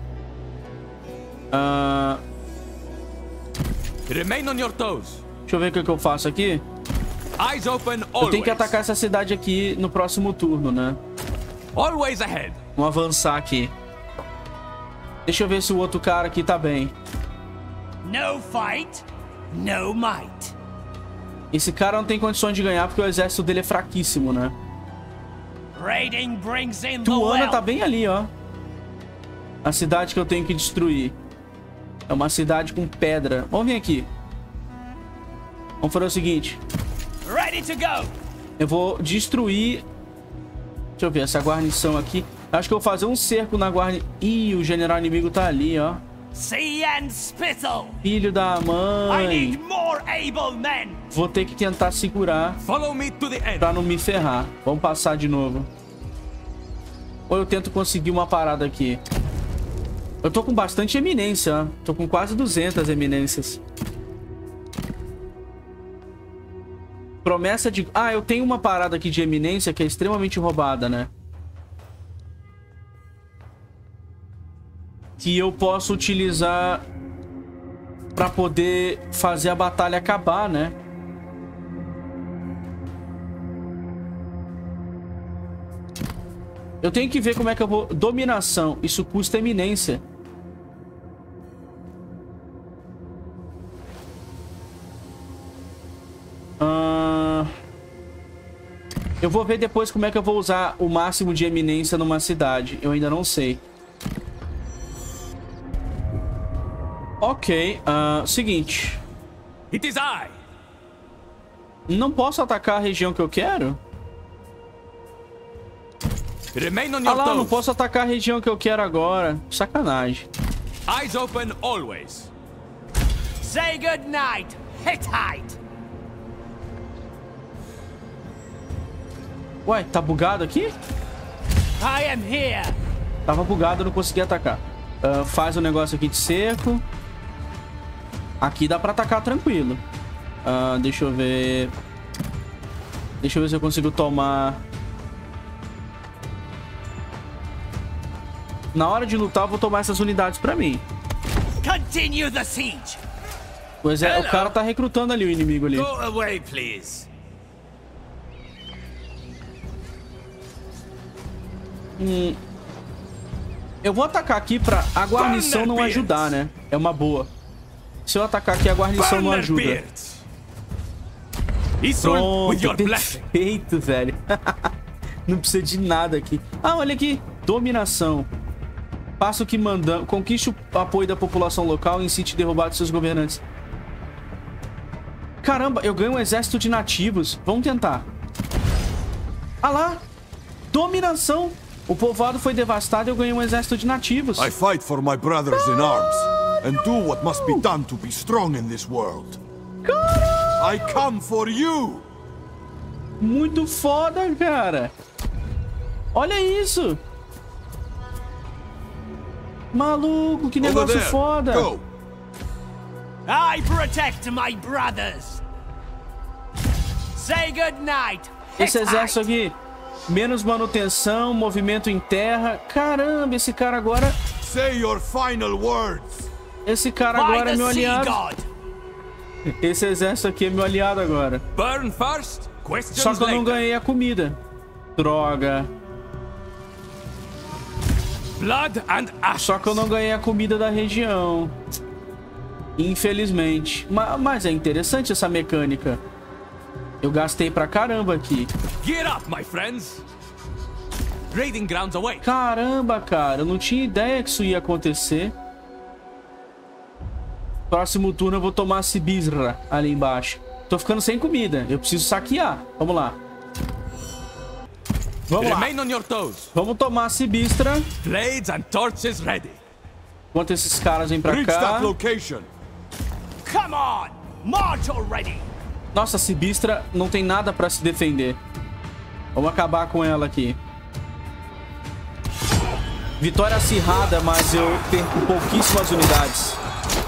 Remain on your toes. Deixa eu ver o que eu faço aqui. Eyes open always. Eu tenho que atacar essa cidade aqui no próximo turno, né? Always ahead. Vamos avançar aqui. Deixa eu ver se o outro cara aqui tá bem. No fight, no might. Esse cara não tem condições de ganhar porque o exército dele é fraquíssimo, né? Raiding brings in the Tuana tá wealth. bem ali, ó. A cidade que eu tenho que destruir. É uma cidade com pedra. Vamos vir aqui. Vamos fazer o seguinte. Ready to go. Eu vou destruir... Deixa eu ver, essa guarnição aqui. Acho que eu vou fazer um cerco na guarnição. Ih, o general inimigo tá ali, ó. See and spittle. Filho da I mãe. need more able men. Vou ter que tentar segurar Follow me to the end. pra não me ferrar. Vamos passar de novo. Ou eu tento conseguir uma parada aqui. Eu tô com bastante eminência, ó. Tô com quase 200 eminências. Promessa de... Ah, eu tenho uma parada aqui de eminência que é extremamente roubada, né? Que eu posso utilizar pra poder fazer a batalha acabar, né? Eu tenho que ver como é que eu vou... Dominação. Isso custa eminência. Eu vou ver depois como é que eu vou usar o máximo de eminência numa cidade. Eu ainda não sei. Ok. Seguinte. It is I. Não posso atacar a região que eu quero? Remain on Ah your lá, não toes. posso atacar a região que eu quero agora. Sacanagem. Eyes open always. Say good night, Hittite. Ué, tá bugado aqui? I am here. Tava bugado, eu não consegui atacar. Faz um negócio aqui de cerco. Aqui dá pra atacar tranquilo. Deixa eu ver. Deixa eu ver se eu consigo tomar. Na hora de lutar, eu vou tomar essas unidades pra mim. Continue the siege. Pois é, o cara tá recrutando ali o inimigo ali. Go away, please. Eu vou atacar aqui pra a guarnição não ajudar, né? É uma boa. Se eu atacar aqui, a guarnição não ajuda. Pronto, perfeito, velho. Não precisa de nada aqui. Ah, olha aqui. Dominação. Faça o que mandamos. Conquiste o apoio da população local e incite derrubar de seus governantes. Caramba, eu ganho um exército de nativos. Vamos tentar. Ah lá. Dominação. O povoado foi devastado e eu ganhei um exército de nativos. I fight for my brothers in arms and do what must be done to be strong in this world. I come for you. Muito foda, cara. Olha isso. Maluco, que negócio foda. Go. I protect my brothers. Say good night. Esse exército aqui, menos manutenção, movimento em terra. Caramba, esse cara agora... Say your final words. Esse cara agora é meu aliado. Esse exército aqui é meu aliado agora. Burn first, só que eu não ganhei a comida. Droga. Blood and ashes. Só que eu não ganhei a comida da região. Infelizmente. Mas é interessante essa mecânica. Eu gastei pra caramba aqui. Gear up, my friends. Raiding grounds away. Caramba, cara. Eu não tinha ideia que isso ia acontecer. Próximo turno eu vou tomar Sibisra ali embaixo. Tô ficando sem comida. Eu preciso saquear. Vamos lá. Vamos lá. Remain on your toes. Vamos tomar Sibistra. Blades and torches ready. Enquanto esses caras vêm pra Reach cá. that location. Come on, march already. Nossa, Sibistra não tem nada pra se defender. Vamos acabar com ela aqui. Vitória acirrada, mas eu perco pouquíssimas unidades.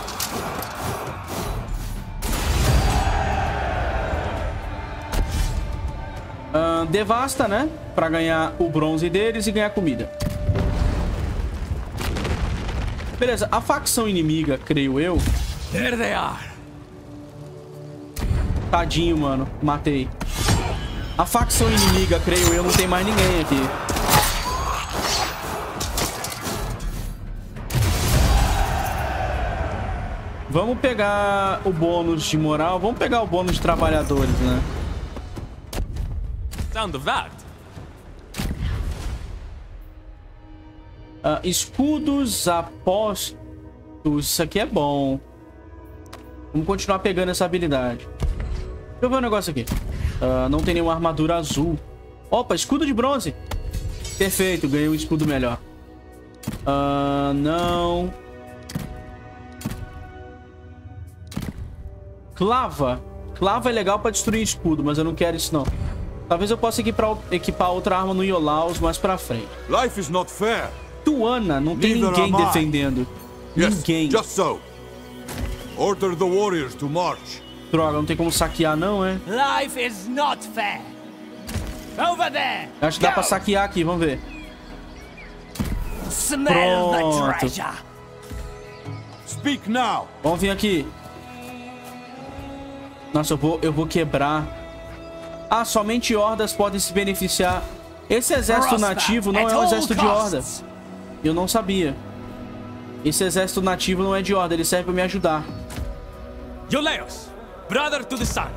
Devasta, né? Pra ganhar o bronze deles e ganhar comida. Beleza, a facção inimiga, creio eu. There they are. Tadinho, mano. Matei. A facção inimiga, creio eu, não tem mais ninguém aqui. Vamos pegar o bônus de moral. Vamos pegar o bônus de trabalhadores, né? Sound of that. Escudos apostos. Isso aqui é bom. Vamos continuar pegando essa habilidade. Deixa eu ver um negócio aqui. Não tem nenhuma armadura azul. Opa, escudo de bronze. Perfeito, ganhei um escudo melhor. Não. Clava. Clava é legal pra destruir escudo, mas eu não quero isso não. Talvez eu possa equipar outra arma no Iolaus mais pra frente. Life is not fair. Tuana, não tem ninguém defendendo. Ninguém. Just so. Order the warriors to march. Droga, não tem como saquear não, é? Life is not fair. Over there. Acho que dá pra saquear aqui, vamos ver. Smell the Pronto. treasure. Speak now. Vamos vir aqui. Nossa, eu vou quebrar. Ah, somente hordas podem se beneficiar. Esse exército nativo não é um exército de horda. Eu não sabia. Esse exército nativo não é de horda, ele serve pra me ajudar. Iolaus, brother to the sun.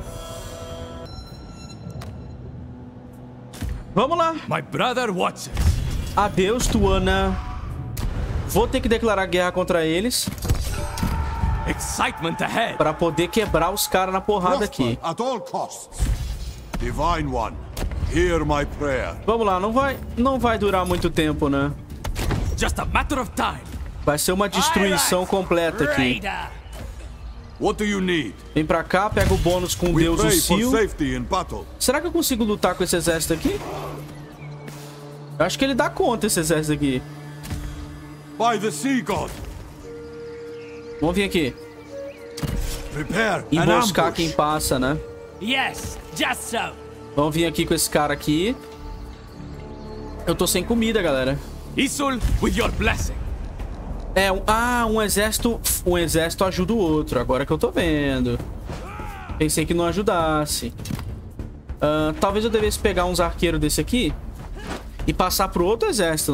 Vamos lá. My brother watches. Adeus, Tuana. Vou ter que declarar guerra contra eles. Excitement ahead. Pra poder quebrar os caras na porrada aqui. At all costs. Divine One, hear my prayer. Vamos lá, não vai durar muito tempo, né? Just a matter of time. Vai ser uma destruição completa aqui. What do you need? Vem pra cá, pega o bônus com o We Deus pray o for Sil. safety in battle. Será que eu consigo lutar com esse exército aqui? Eu acho que ele dá conta, esse exército aqui. By the Sea God. Vamos vir aqui. Prepare an Emboscar ambush. quem passa, né? Yes, just so. Vamos vir aqui com esse cara aqui. Eu tô sem comida, galera. Isul, with your blessing. Um exército ajuda o outro, agora que eu tô vendo. Pensei que não ajudasse. Talvez eu devesse pegar uns arqueiros desse aqui e passar pro outro exército.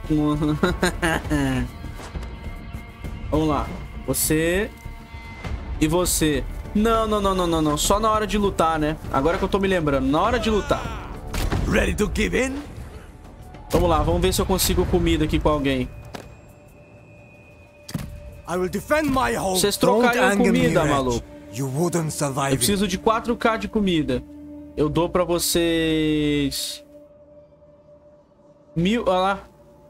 Vamos lá. Você e você. Não. Só na hora de lutar, né? Agora que eu tô me lembrando. Na hora de lutar. Ready to give in? Vamos lá, vamos ver se eu consigo comida aqui com alguém. I will defend my home. Vocês trocariam comida, maluco. You wouldn't survive. Eu preciso de 4K de comida. Eu dou pra vocês 1000, olha lá.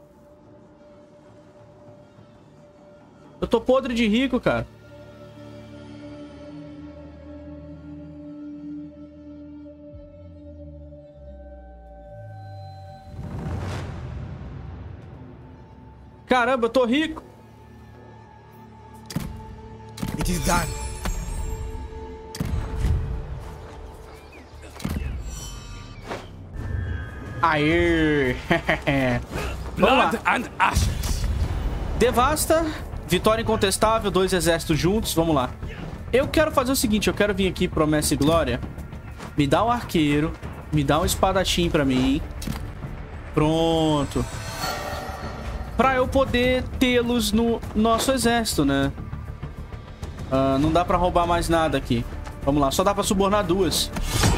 Eu tô podre de rico, cara. Caramba, eu tô rico. It is done. Aê! Blood and ashes. Devasta. Vitória incontestável. 2 exércitos juntos. Vamos lá. Eu quero fazer o seguinte. Eu quero vir aqui, promessa e glória. Me dá um arqueiro. Me dá um espadachim pra mim. Pronto. Pra eu poder tê-los no nosso exército, né? Não dá pra roubar mais nada aqui. Vamos lá. Só dá pra subornar 2.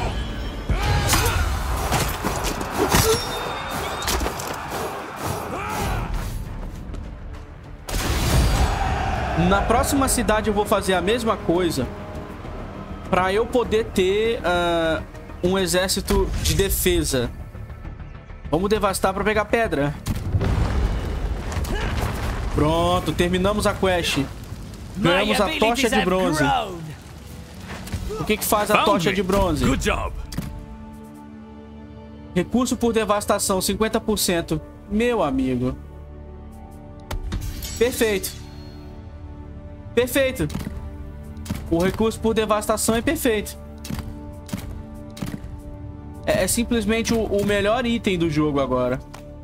Na próxima cidade eu vou fazer a mesma coisa pra eu poder ter um exército de defesa. Vamos devastar pra pegar pedra. Pronto, terminamos a quest. Ganhamos a tocha de bronze. O que faz a tocha de bronze? Recurso por devastação, 50%. Meu amigo. Perfeito. Perfeito. O recurso por devastação é perfeito. É simplesmente o melhor item do jogo agora.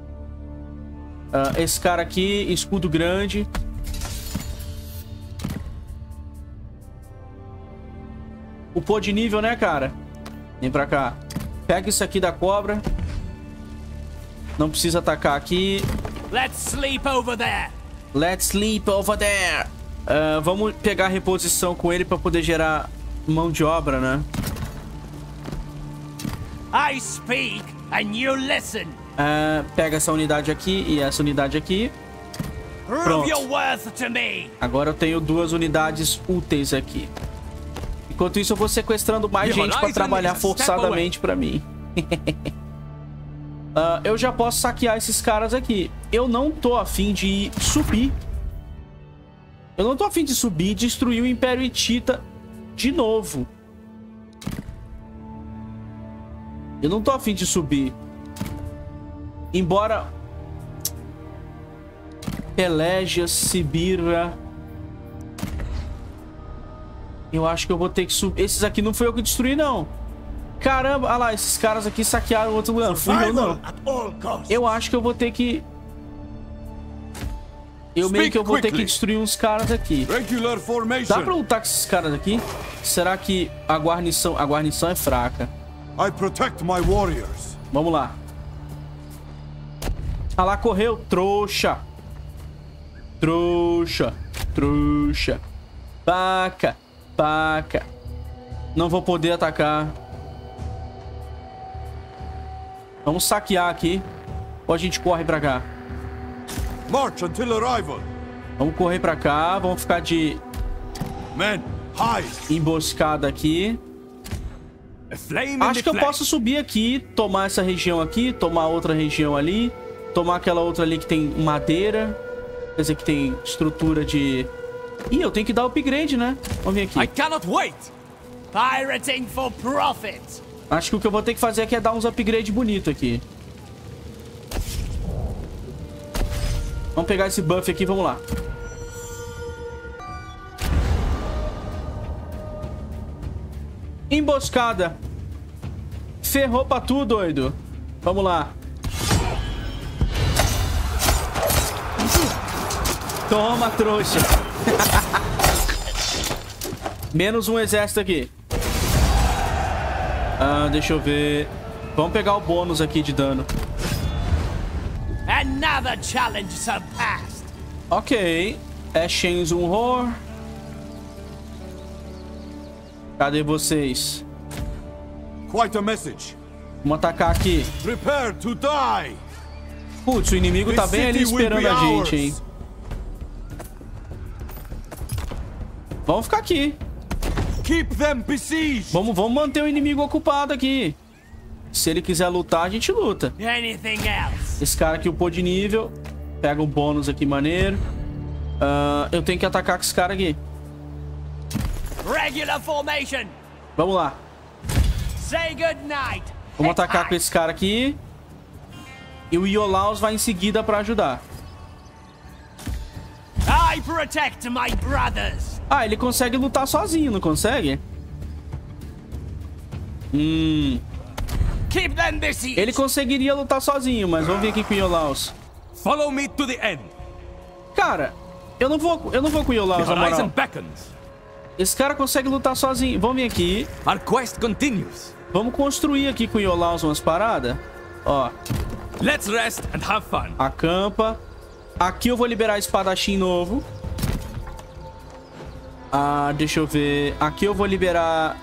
Esse cara aqui, escudo grande. Upou de nível, né, cara? Vem pra cá. Pega isso aqui da cobra. Não precisa atacar aqui. Let's sleep over there. Let's sleep over there. Vamos pegar a reposição com ele pra poder gerar mão de obra, né? I speak and you listen. Pega essa unidade aqui e essa unidade aqui. Pronto. Agora eu tenho 2 unidades úteis aqui. Enquanto isso eu vou sequestrando mais gente pra trabalhar forçadamente pra mim. Eu já posso saquear esses caras aqui. Eu não tô afim de subir. Eu não tô afim de subir e destruir o Império Hitita de novo. Eu não tô afim de subir. Embora Pelégia, Sibira, eu acho que eu vou ter que subir. Esses aqui não foi eu que destruí, não. Caramba, olha lá, esses caras aqui saquearam outro lugar. Não fui eu, não. Eu acho que eu vou ter que... Eu meio que eu vou ter que destruir uns caras aqui. Dá pra lutar com esses caras aqui? Será que a guarnição é fraca? Vamos lá. Ah lá, correu. Trouxa. Trouxa. Trouxa. Paca. Paca. Não vou poder atacar. Vamos saquear aqui. Ou a gente corre pra cá? March until arrival. Vamos correr pra cá. Vamos ficar de emboscada aqui. Acho que eu posso subir aqui, tomar essa região aqui, tomar outra região ali, tomar aquela outra ali que tem madeira. Quer dizer, que tem estrutura de... Ih, eu tenho que dar upgrade, né? Vamos vir aqui. I cannot wait. Pirating for profit. Acho que o que eu vou ter que fazer aqui é dar uns upgrade bonito aqui. Vamos pegar esse buff aqui, vamos lá. Emboscada. Ferrou pra tu, doido. Vamos lá. Toma, trouxa. Menos um exército aqui. Deixa eu ver. Vamos pegar o bônus aqui de dano. Another challenge surpassed. Ok. É Shenzhen Horror. Cadê vocês? Quite a message. Vamos atacar aqui. Prepare to die. Putz, o inimigo tá bem ali esperando a gente, hein? Vamos ficar aqui. Keep them besieged. Vamos manter o inimigo ocupado aqui. Se ele quiser lutar, a gente luta. Anything else? Esse cara aqui upou de nível. Pega um bônus aqui maneiro. Eu tenho que atacar com esse cara aqui. Regular formation. Vamos lá. Say good night. Vamos atacar com esse cara aqui. E o Iolaus vai em seguida pra ajudar. I protect my brothers. Ah, ele consegue lutar sozinho, não consegue? Keep them besieged. Ele conseguiria lutar sozinho, mas vamos vir aqui com o Iolaus. Follow me to the end. Cara, eu não vou com o Iolaus, na moral. Esse cara consegue lutar sozinho. Vamos vir aqui. Our quest continues. Vamos construir aqui com o Iolaus umas paradas. Ó. Let's rest and have fun. Acampa. Aqui eu vou liberar espadachim novo. Ah, deixa eu ver. Aqui eu vou liberar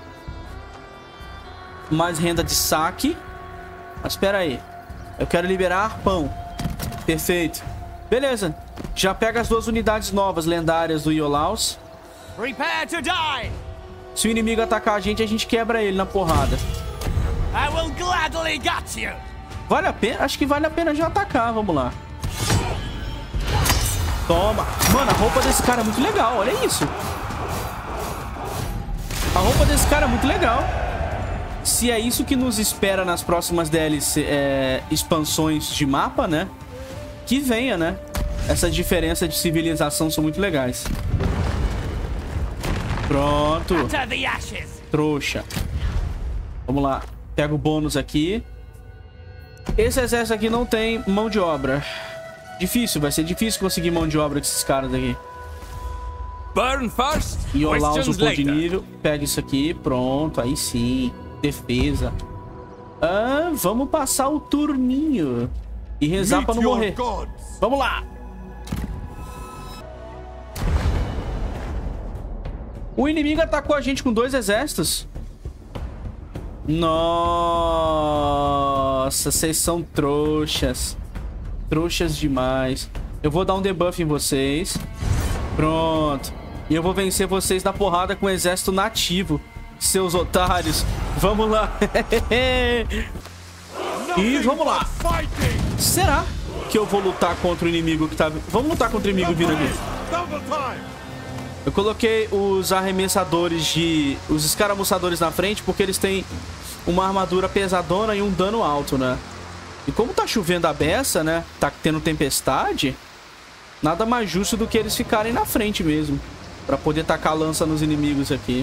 mais renda de saque. Mas espera aí. Eu quero liberar arpão. Perfeito. Beleza. Já pega as 2 unidades novas lendárias do Iolaus. Prepare to die. Se o inimigo atacar a gente quebra ele na porrada. I will gladly get you. Vale a pena? Acho que vale a pena já atacar. Vamos lá. Toma. Mano, a roupa desse cara é muito legal. Olha isso. A roupa desse cara é muito legal. Se é isso que nos espera nas próximas DLC, expansões de mapa, né? Que venha, né? Essa diferença de civilização são muito legais. Pronto. Trouxa. Vamos lá. Pega o bônus aqui. Esse exército aqui não tem mão de obra. Difícil, vai ser difícil conseguir mão de obra desses caras aqui. Burn first. Iolaus upou de nível. Pega isso aqui. Pronto, aí sim. Defesa. Vamos passar o turninho. E rezar pra não morrer. Vamos lá. O inimigo atacou a gente com 2 exércitos. Nossa, vocês são trouxas. Trouxas demais. Eu vou dar um debuff em vocês. Pronto. E eu vou vencer vocês na porrada com o exército nativo. Seus otários. Vamos lá. E vamos lá. Será que eu vou lutar contra o inimigo que tá... Vamos lutar contra o inimigo vindo aqui. Eu coloquei os arremessadores de... Os escaramuçadores na frente porque eles têm uma armadura pesadona e um dano alto, né? E como tá chovendo a beça, né? Tá tendo tempestade. Nada mais justo do que eles ficarem na frente mesmo. Pra poder tacar lança nos inimigos aqui.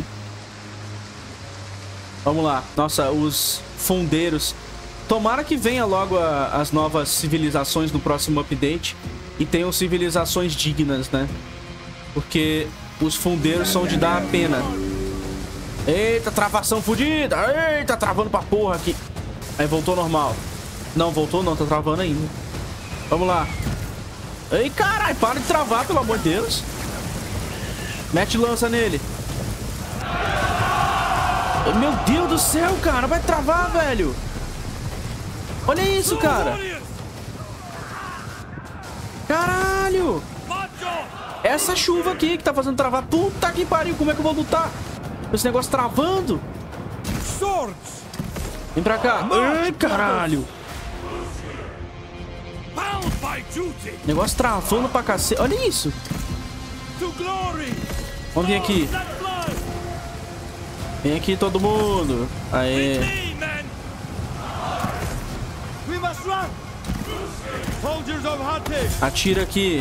Vamos lá. Nossa, os fundeiros. Tomara que venha logo as novas civilizações no próximo update. E tenham civilizações dignas, né? Porque os fundeiros são de dar a pena. Eita, travação fodida. Eita, travando pra porra aqui. Aí voltou normal. Não, voltou não, tá travando ainda. Vamos lá. Ei, caralho, para de travar, pelo amor de Deus. Mete lança nele. Meu Deus do céu, cara, vai travar, velho. Olha isso, cara. Caralho. Essa chuva aqui que tá fazendo travar. Puta que pariu, como é que eu vou lutar? Esse negócio travando. Vem pra cá. Ai, caralho. Negócio travando pra cacete. Olha isso. Vamos vir aqui. Vem aqui todo mundo. Aê. Atira aqui.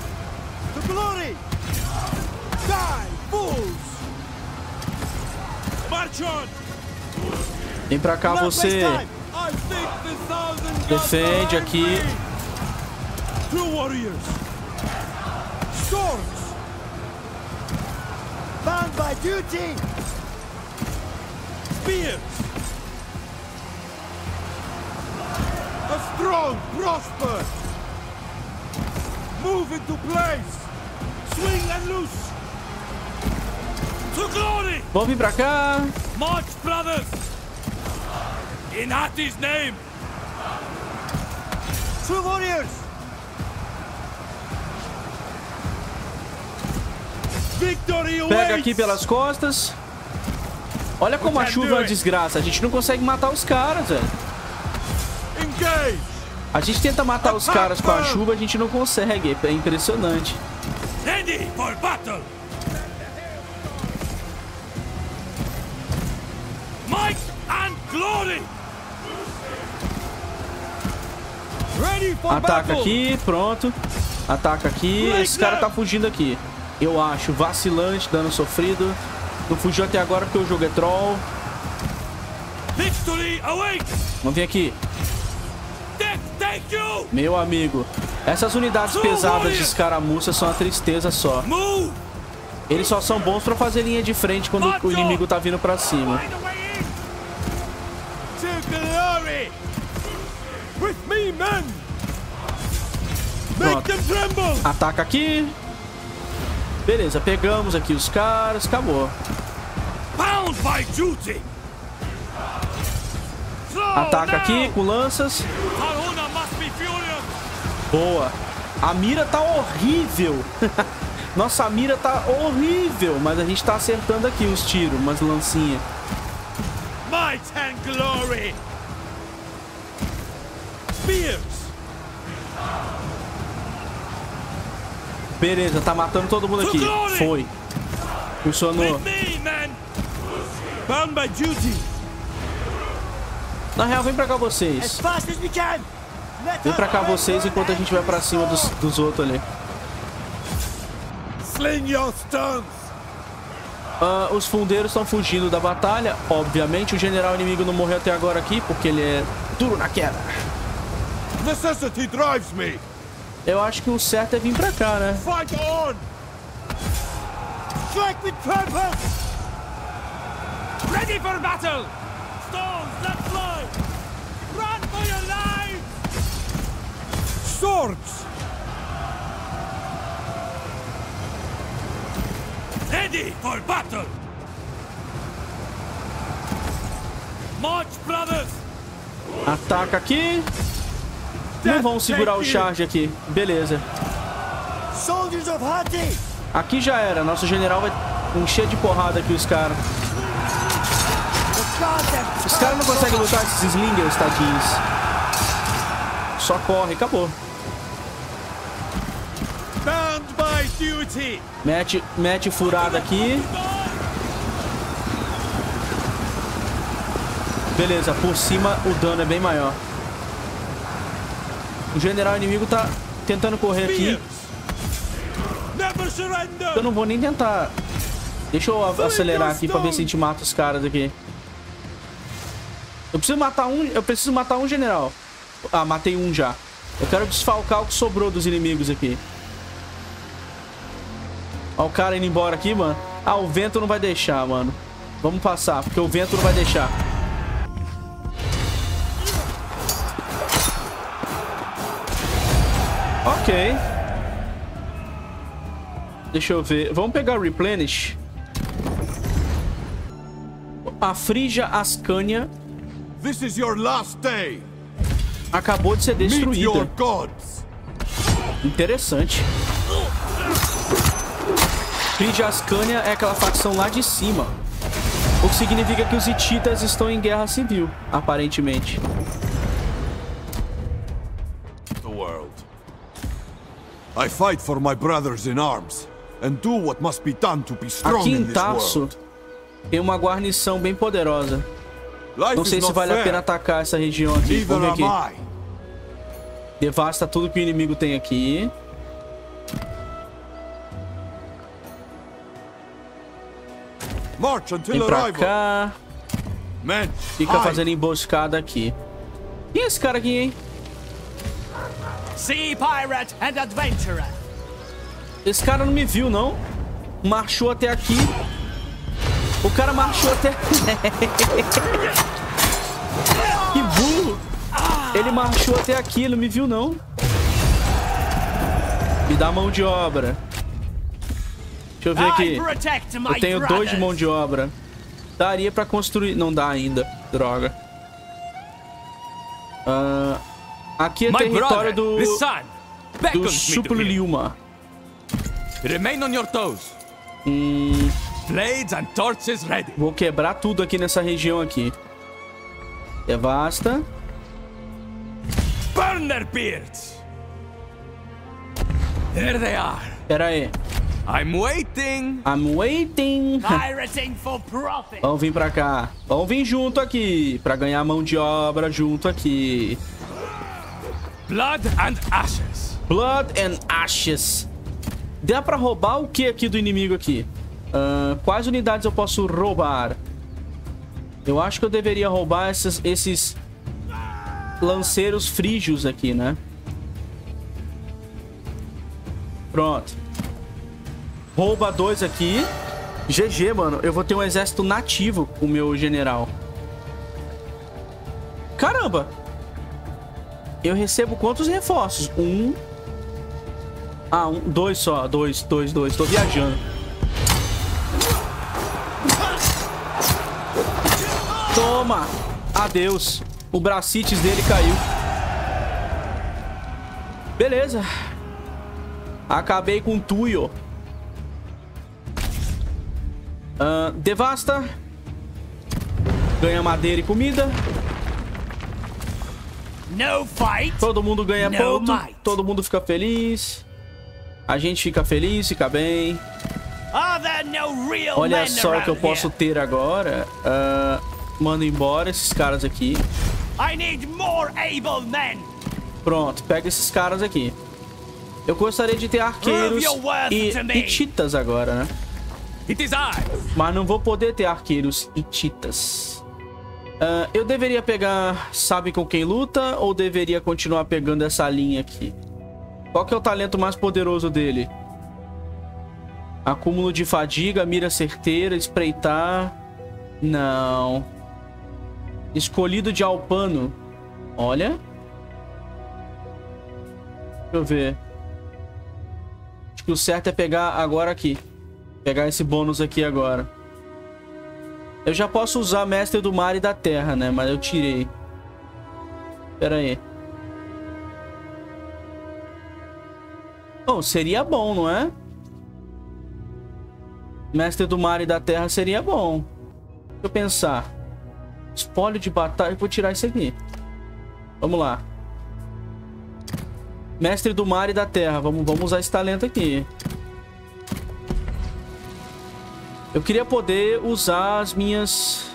Vem pra cá você. Defende aqui. Bound by duty. Spears. The strong prosper. Move into place. Swing and loose. To glory. Vamos vir pra cá. March, brothers. In Hati's name. True warriors. Victory awaits. Pega aqui pelas costas. Olha como a chuva é uma desgraça. A gente não consegue matar os caras, velho. Engage. A gente tenta matar os caras com a chuva, a gente não consegue. É impressionante. Ready for battle. Might and glory. Ready for Ataca battle. aqui, pronto. Ataca aqui. Esse cara tá fugindo aqui. Eu acho. Vacilante, dano sofrido. Não fugiu até agora porque o jogo é troll. Vamos vir aqui. Meu amigo. Essas unidades pesadas de escaramuça são uma tristeza só. Eles só são bons pra fazer linha de frente quando o inimigo tá vindo pra cima. Pronto. Ataca aqui. Beleza, pegamos aqui os caras. Acabou. Ataca aqui com lanças. Boa. A mira tá horrível. Nossa mira tá horrível. Mas a gente tá acertando aqui os tiros. Umas lancinhas. Might and glory. Spears. Beleza, tá matando todo mundo aqui. Foi. Funcionou. Bound by duty. Na real, vem pra cá vocês. As fast as we can. Vem pra cá vocês enquanto a gente vai pra cima dos outros ali. Sling your stones. Os fundeiros estão fugindo da batalha. Obviamente, o general inimigo não morreu até agora aqui, porque ele é duro na queda. Necessity drives me. Eu acho que o certo é vir pra cá, né? Fight on. Strike with purpose. Ready for battle! Stones, let's fly. Run for your lives. Swords. Ready for battle! March, brothers. Ataca aqui. Não vão segurar o charge aqui. Beleza. Soldiers of Hati. Aqui já era. Nosso general vai encher de porrada aqui os caras. Os caras não conseguem lutar esses slingers, tadinhos. Só corre. Acabou. Bound by duty. Mete furada aqui. Beleza. Por cima o dano é bem maior. O general inimigo tá tentando correr aqui. Eu não vou nem tentar. Deixa eu acelerar aqui pra ver se a gente mata os caras aqui. Eu preciso matar um general. Ah, matei um já. Eu quero desfalcar o que sobrou dos inimigos aqui. Ó o cara indo embora aqui, mano. Ah, o vento não vai deixar, mano. Vamos passar, porque o vento não vai deixar. Ok. Deixa eu ver. Vamos pegar o Replenish. A Frígia Ascânia This is your last day. acabou de ser Meet your destruída. gods. Interessante. Frígia Ascânia é aquela facção lá de cima. O que significa que os hititas estão em guerra civil, aparentemente. The world. I fight for my brothers in arms and do what must be done to be strong Aqui in em this Tarso world. tem uma guarnição bem poderosa. Life Não is sei se not vale a fair. pena atacar essa região aqui. Neither Vamos ver am aqui. I. Devasta tudo que o inimigo tem aqui. March until Vem pra arrival. cá. Men, Fica hide. fazendo emboscada aqui. Quem é esse cara aqui, hein? Sea pirate and adventurer. Esse cara não me viu, não. Marchou até aqui. O cara marchou até... Que burro. Ele marchou até aqui, ele não me viu, não. Me dá mão de obra. Deixa eu ver aqui. Eu tenho 2 de mão de obra. Daria pra construir... Não dá ainda. Droga. Aqui é território do Supliliuma. Remain on your toes. Blades and torches ready. Vou quebrar tudo aqui nessa região aqui. Devasta. Burn their beards. There they are. Pera aí. I'm waiting. I'm waiting. Pirating for profit. Vamos vir pra cá. Vamos vir junto aqui. Pra ganhar mão de obra junto aqui. Blood and ashes. Blood and Ashes. Dá pra roubar o que aqui do inimigo aqui? Quais unidades eu posso roubar? Eu acho que eu deveria roubar esses lanceiros frígios aqui, né? Pronto. Rouba 2 aqui. GG, mano. Eu vou ter um exército nativo com o meu general. Caramba. Eu recebo quantos reforços? 1. Ah, 2 só. 2. Tô viajando. Toma. Adeus. O bracites dele caiu. Beleza. Acabei com o Tuyo. Devasta. Ganha madeira e comida. No fight, todo mundo ganha ponto. Might. Todo mundo fica feliz. A gente fica feliz, fica bem. Olha só o que eu posso ter agora. Mando embora esses caras aqui. Pronto, pega esses caras aqui. Eu gostaria de ter arqueiros e hititas agora, né? Mas não vou poder ter arqueiros hititas. Eu deveria pegar sabe com quem luta ou deveria continuar pegando essa linha aqui? Qual que é o talento mais poderoso dele? Acúmulo de fadiga, mira certeira, espreitar. Não. Escolhido de Alpano. Olha. Deixa eu ver. Acho que o certo é pegar agora aqui. Pegar esse bônus aqui agora. Eu já posso usar Mestre do Mar e da Terra, né? Mas eu tirei. Pera aí. Oh, seria bom, não é? Mestre do Mar e da Terra seria bom. Deixa eu pensar. Espólio de batalha. Vou tirar isso aqui. Vamos lá. Mestre do Mar e da Terra. Vamos usar esse talento aqui. Eu queria poder usar as minhas...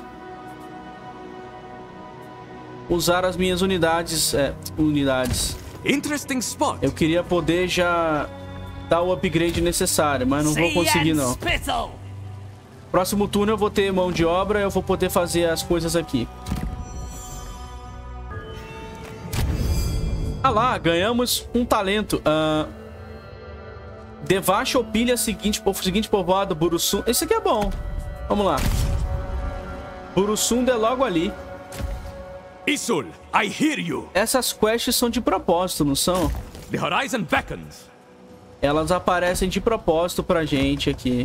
Usar as minhas unidades... unidades. Interesting spot. Eu queria poder já dar o upgrade necessário, mas não vou conseguir, não. Próximo turno eu vou ter mão de obra, eu vou poder fazer as coisas aqui. Ah lá, ganhamos um talento. Devaste ou pilha o seguinte povoado, Burusund. Esse aqui é bom. Vamos lá. Burusund é logo ali. Isul, I hear you. Essas quests são de propósito, não são? The horizon beckons. Elas aparecem de propósito pra gente aqui.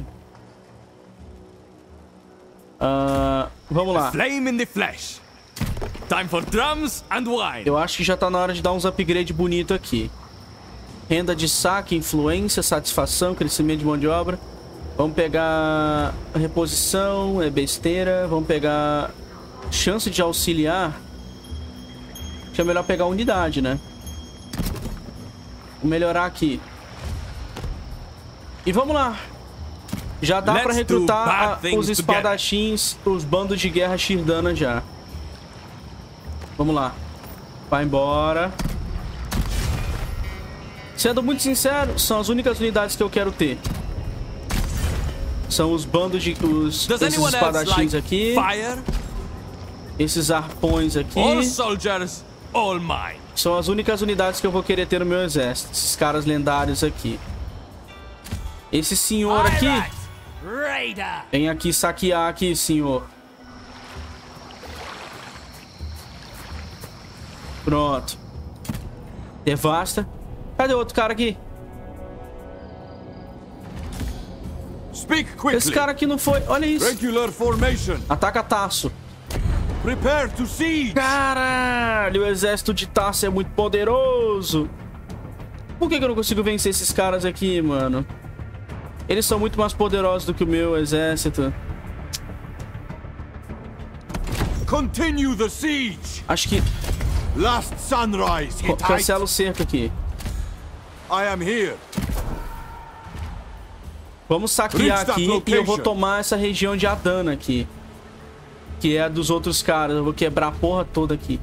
Vamos lá. Flame in the flesh. Time for drums and wine. Eu acho que já tá na hora de dar uns upgrades bonitos aqui. Renda de saque, influência, satisfação, crescimento de mão de obra. Vamos pegar reposição, é besteira. Vamos pegar chance de auxiliar. Acho que é melhor pegar unidade, né? Vou melhorar aqui. E vamos lá. Já dá pra recrutar os espadachins, os bandos de guerra Shirdana já. Vamos lá. Vai embora. Sendo muito sincero, são as únicas unidades que eu quero ter. São os bandos de... esses espadachins aqui. Esses arpões aqui. All soldiers, all mine. São as únicas unidades que eu vou querer ter no meu exército. Esses caras lendários aqui. Esse senhor aqui... Vem aqui saquear aqui, senhor. Pronto. Devasta. Cadê o outro cara aqui? Esse cara aqui não foi... Olha isso. Ataca Tasso. Prepare to siege. Caralho, o exército de Tasso é muito poderoso. Por que eu não consigo vencer esses caras aqui, mano? Eles são muito mais poderosos do que o meu exército. Continue the siege. Acho que... Last sunrise. Cancela o cerco aqui. I am here. Vamos saquear aqui e eu vou tomar essa região de Adana aqui. Que é a dos outros caras. Eu vou quebrar a porra toda aqui.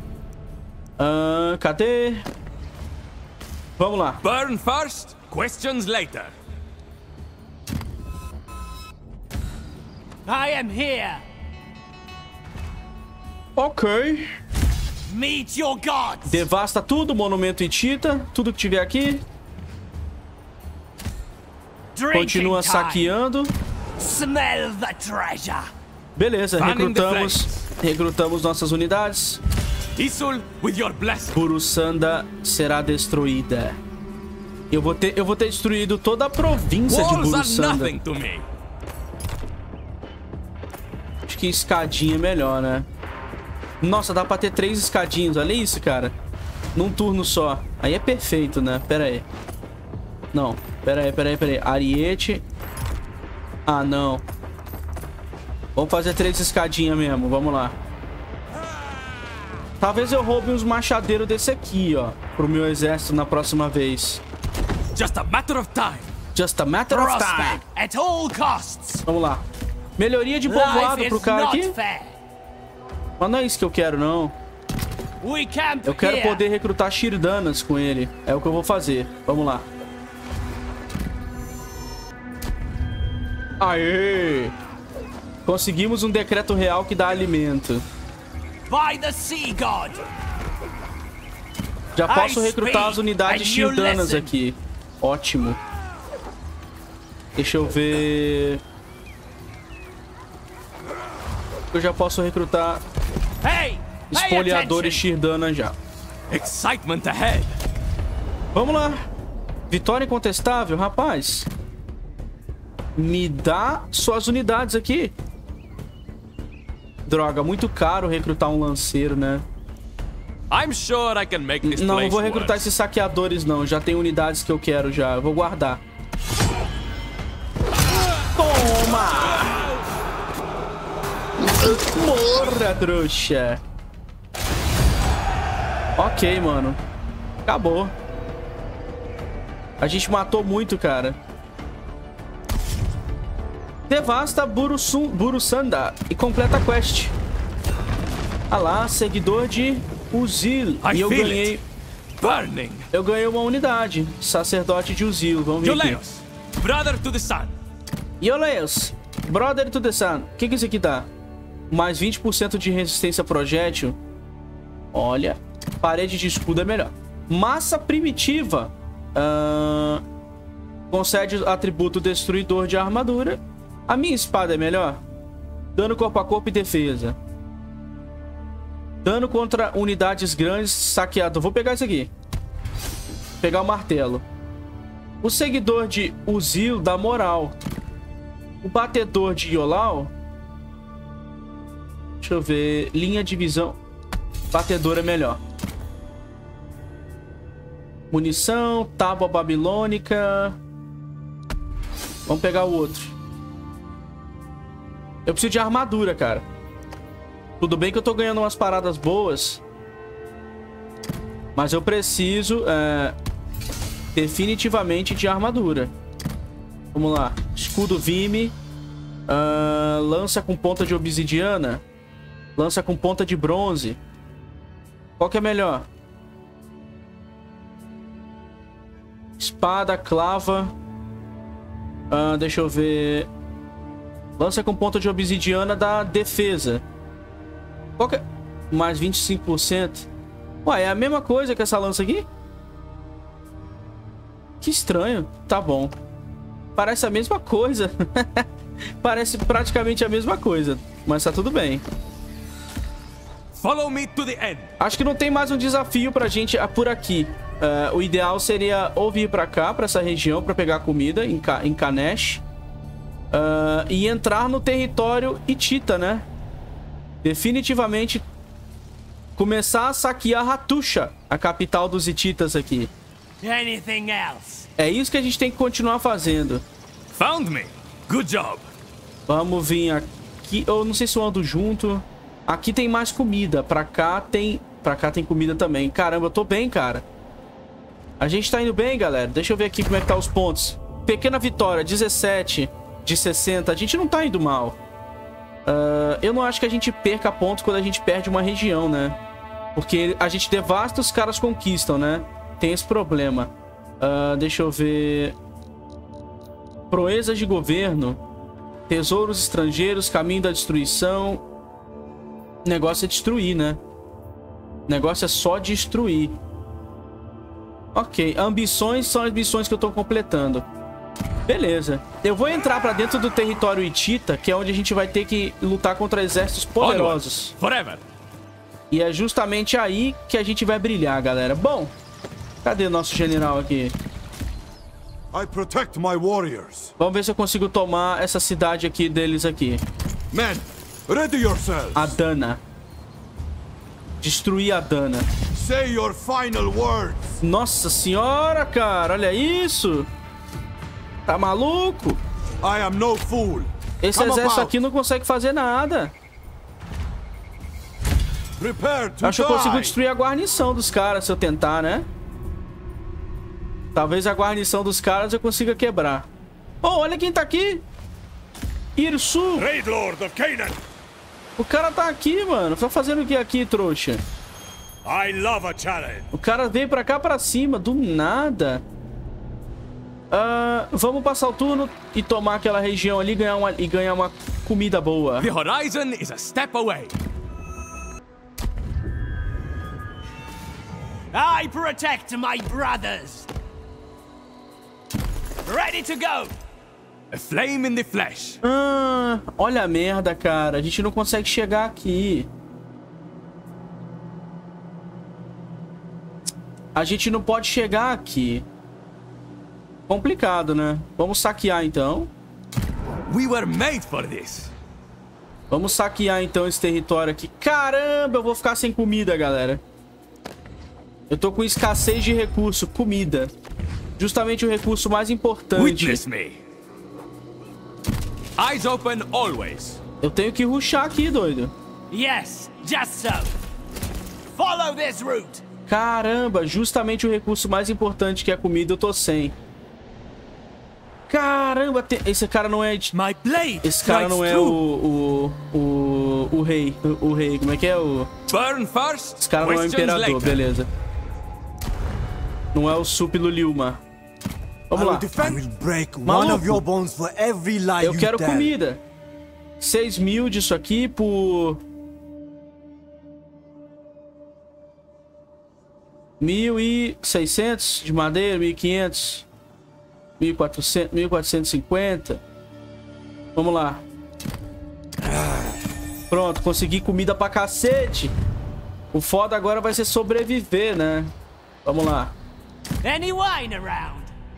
Cadê? Vamos lá. Burn first, questions later. I am here. Ok. Meet your gods. Devasta tudo, monumento hitita, tudo que tiver aqui. Continua saqueando. Smell the treasure. Beleza, recrutamos nossas unidades. Isul, with your blessing. Burusanda será destruída. Eu vou ter destruído toda a província de Burusanda. Acho que escadinha é melhor, né? Nossa, dá pra ter 3 escadinhos. Olha isso, cara. Num turno só. Aí é perfeito, né? Pera aí. Não. Pera aí. Ariete. Ah, não. Vamos fazer 3 escadinhas mesmo. Vamos lá. Talvez eu roube uns machadeiros desse aqui, ó. Pro meu exército na próxima vez. Just a matter of time. Just a matter of time. At all costs. Vamos lá. Melhoria de povoado pro cara aqui. Mas não é isso que eu quero, não. Eu quero poder recrutar Shirdanas com ele. É o que eu vou fazer. Vamos lá. Aê! Conseguimos um decreto real que dá alimento. By the Sea God. Já posso recrutar as unidades Shirdanas aqui. Ótimo. Deixa eu ver... Eu já posso recrutar espoliadores Shirdana já. Excitement ahead. Vamos lá. Vitória incontestável, rapaz. Me dá suas unidades aqui. Droga, muito caro recrutar um lanceiro, né? I'm sure I can make this não, place não vou recrutar worse. esses saqueadores, não. Já tem unidades que eu quero já. Eu vou guardar. Toma! Morra, trouxa. Ok, mano. Acabou. A gente matou muito, cara. Devasta Burusanda e completa a quest. Ah lá, seguidor de Uzil. E eu ganhei... Burning. Eu ganhei uma unidade. Sacerdote de Uzil. Vamos ver aqui. Yoleus, brother to the sun. Yoleus, brother to the sun. O que isso aqui dá? Mais 20% de resistência a projétil. Olha. Parede de escudo é melhor. Massa primitiva. Concede atributo destruidor de armadura. A minha espada é melhor. Dano corpo a corpo e defesa. Dano contra unidades grandes, saqueado. Vou pegar isso aqui. Vou pegar o martelo. O seguidor de Uzil dá moral. O batedor de Yolau. Deixa eu ver. Linha de visão. Batedor é melhor. Munição. Tábua babilônica. Vamos pegar o outro. Eu preciso de armadura, cara. Tudo bem que eu tô ganhando umas paradas boas. Mas eu preciso definitivamente de armadura. Vamos lá. Escudo Vime. Lança com ponta de obsidiana. Lança com ponta de bronze. Qual que é melhor? Espada, clava. Deixa eu ver. Lança com ponta de obsidiana da defesa. Qual que é? Mais 25%. Ué, é a mesma coisa que essa lança aqui? Que estranho. Tá bom. Parece a mesma coisa. Parece praticamente a mesma coisa. Mas tá tudo bem. Follow me to the end. Acho que não tem mais um desafio pra gente por aqui. O ideal seria ou vir pra cá, pra essa região, pra pegar comida em Kanesh. E entrar no território hitita, né? Definitivamente começar a saquear Hattusha, a capital dos hititas aqui. Anything else? É isso que a gente tem que continuar fazendo. Found me. Good job. Vamos vir aqui. Eu não sei se eu ando junto. Aqui tem mais comida. Pra cá tem comida também. Caramba, eu tô bem, cara. A gente tá indo bem, galera. Deixa eu ver aqui como é que tá os pontos. Pequena vitória, 17 de 60. A gente não tá indo mal. Eu não acho que a gente perca pontos quando a gente perde uma região, né? Porque a gente devasta, os caras conquistam, né? Tem esse problema. Deixa eu ver. Proezas de governo. Tesouros estrangeiros, caminho da destruição. O negócio é destruir, né? O negócio é só destruir. Ok, ambições são as missões que eu tô completando. Beleza. Eu vou entrar pra dentro do território hitita, que é onde a gente vai ter que lutar contra exércitos poderosos. Forever. E é justamente aí que a gente vai brilhar, galera. Bom, cadê o nosso general aqui? I protect my warriors. Vamos ver se eu consigo tomar essa cidade aqui deles aqui. Men, ready yourselves. Adana. Destruir Adana. Say your final words. Nossa senhora, cara. Olha isso. Tá maluco? I am no fool. Esse exército aqui não consegue fazer nada. Prepare to Acho que eu consigo destruir a guarnição dos caras se eu tentar, né? Talvez a guarnição dos caras eu consiga quebrar. Oh, olha quem tá aqui. Irsu. Raid Lord of Canaan. O cara tá aqui, mano. Tá fazendo o que aqui, trouxa? I love a challenge. O cara veio pra cá, pra cima, do nada. Vamos passar o turno e tomar aquela região ali e ganhar uma comida boa. The horizon is a step away. I protect my brothers. Ready to go. A flame in the flesh. Olha a merda, cara. A gente não consegue chegar aqui. A gente não pode chegar aqui. Complicado, né? Vamos saquear, então. We were made for this. Vamos saquear, então, esse território aqui. Caramba, eu vou ficar sem comida, galera. Eu tô com escassez de recurso. Comida. Justamente o recurso mais importante. Witness me. Eyes open always. Eu tenho que rushar aqui, doido. Yes, just so. Follow this route. Caramba, justamente o recurso mais importante, que é a comida, eu tô sem. Caramba, esse cara não é... My blade. Esse cara não é o rei. O rei, como é que é o... Burn first. Esse cara não é o imperador, beleza. Não é o Supilulilma. Vamos lá. Maluco, eu quero comida. 6 mil disso aqui por... 1.600 de madeira, 1.500, 1.400, 1.450. Vamos lá. Pronto, consegui comida pra cacete. O foda agora vai ser sobreviver, né? Vamos lá. Any wine around?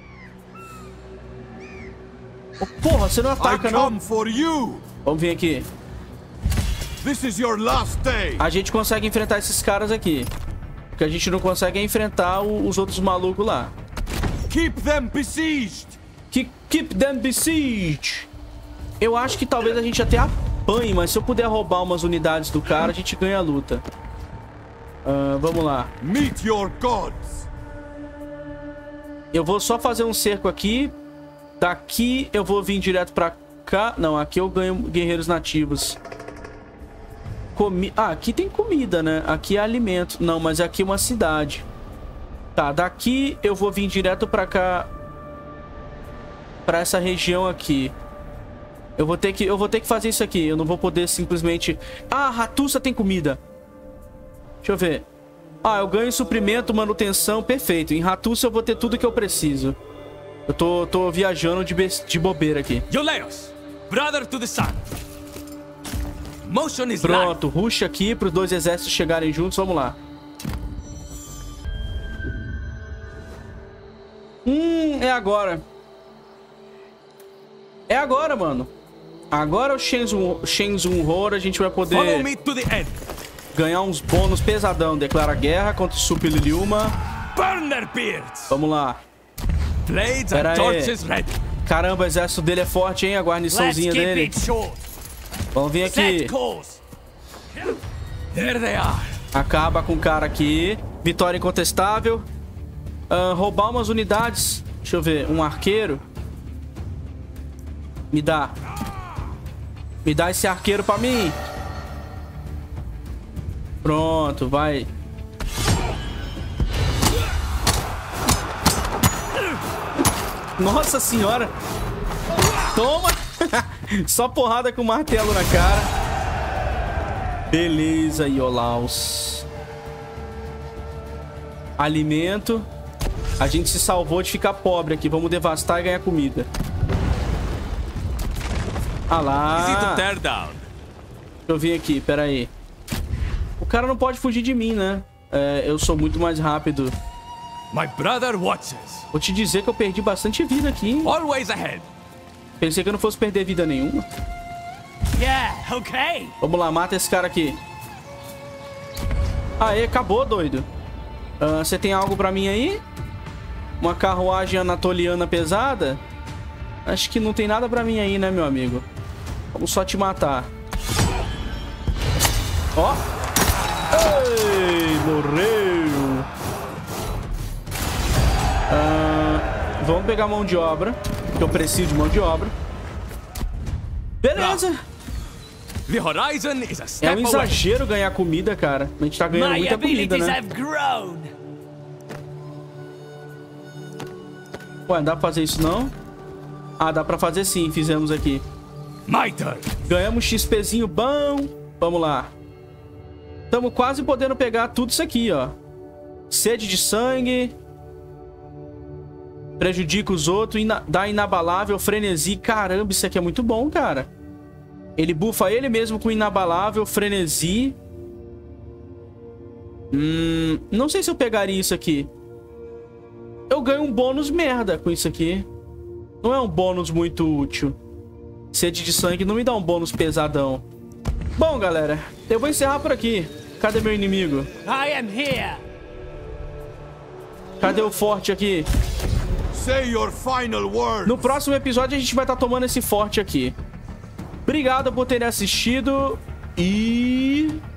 Oh, porra, você não ataca, não? Vamos vir aqui. This is your last day. A gente consegue enfrentar esses caras aqui. O que a gente não consegue é enfrentar os outros malucos lá. Keep them besieged. Keep them besieged. Eu acho que talvez a gente até apanhe, mas se eu puder roubar umas unidades do cara, a gente ganha a luta. Vamos lá. Meet your gods. Eu vou só fazer um cerco aqui. Daqui eu vou vir direto pra cá. Não, aqui eu ganho guerreiros nativos. Aqui tem comida, né? Aqui é alimento. Não, mas aqui é uma cidade. Tá, daqui eu vou vir direto pra cá. Pra essa região aqui. Eu vou ter que fazer isso aqui. Eu não vou poder simplesmente... Ah, Hattusa tem comida. Deixa eu ver. Ah, eu ganho suprimento, manutenção. Perfeito. Em Hattusa eu vou ter tudo que eu preciso. Eu tô viajando de bobeira aqui. Yoleos, brother to the sun. Motion is pronto, rush aqui para os dois exércitos chegarem juntos. Vamos lá. É agora. É agora, mano. Agora o Shenzhen Horde a gente vai poder ganhar uns bônus pesadão. Declara guerra contra o Supilulilma. Vamos lá. Pera aí. Caramba, o exército dele é forte, hein? A guarniçãozinha dele. Vamos vir aqui. Acaba com o cara aqui. Vitória incontestável. Roubar umas unidades. Deixa eu ver. Um arqueiro. Me dá. Me dá esse arqueiro pra mim. Pronto, vai. Nossa senhora. Toma. Só porrada com o martelo na cara. Beleza, Iolaus. Alimento. A gente se salvou de ficar pobre aqui. Vamos devastar e ganhar comida. Ah lá. Deixa eu vir aqui, pera aí. O cara não pode fugir de mim, né? Eu sou muito mais rápido. My brother watches. Vou te dizer que eu perdi bastante vida aqui. Always ahead. Pensei que eu não fosse perder vida nenhuma. Yeah, okay. Vamos lá, mata esse cara aqui. Aê, acabou, doido. Você tem algo pra mim aí? Uma carruagem anatoliana pesada? Acho que não tem nada pra mim aí, né, meu amigo? Vamos só te matar. Ó. Ei, morreu. Vamos pegar mão de obra, que eu preciso de mão de obra. Beleza. The horizon is a step é um exagero ganhar comida, cara. A gente tá ganhando muita comida, né? Ué, não dá pra fazer isso, não? Ah, dá pra fazer sim, fizemos aqui. Ganhamos XPzinho bom. Vamos lá. Estamos quase podendo pegar tudo isso aqui, ó. Sede de sangue. Prejudica os outros. Dá inabalável, frenesi. Caramba, isso aqui é muito bom, cara. Ele bufa ele mesmo com inabalável, frenesi. Não sei se eu pegaria isso aqui. Eu ganho um bônus merda com isso aqui. Não é um bônus muito útil. Sede de sangue não me dá um bônus pesadão. Bom, galera, eu vou encerrar por aqui. Cadê meu inimigo? I am here. Cadê o forte aqui? Say your final words. No próximo episódio a gente vai estar tomando esse forte aqui. Obrigado por terem assistido e...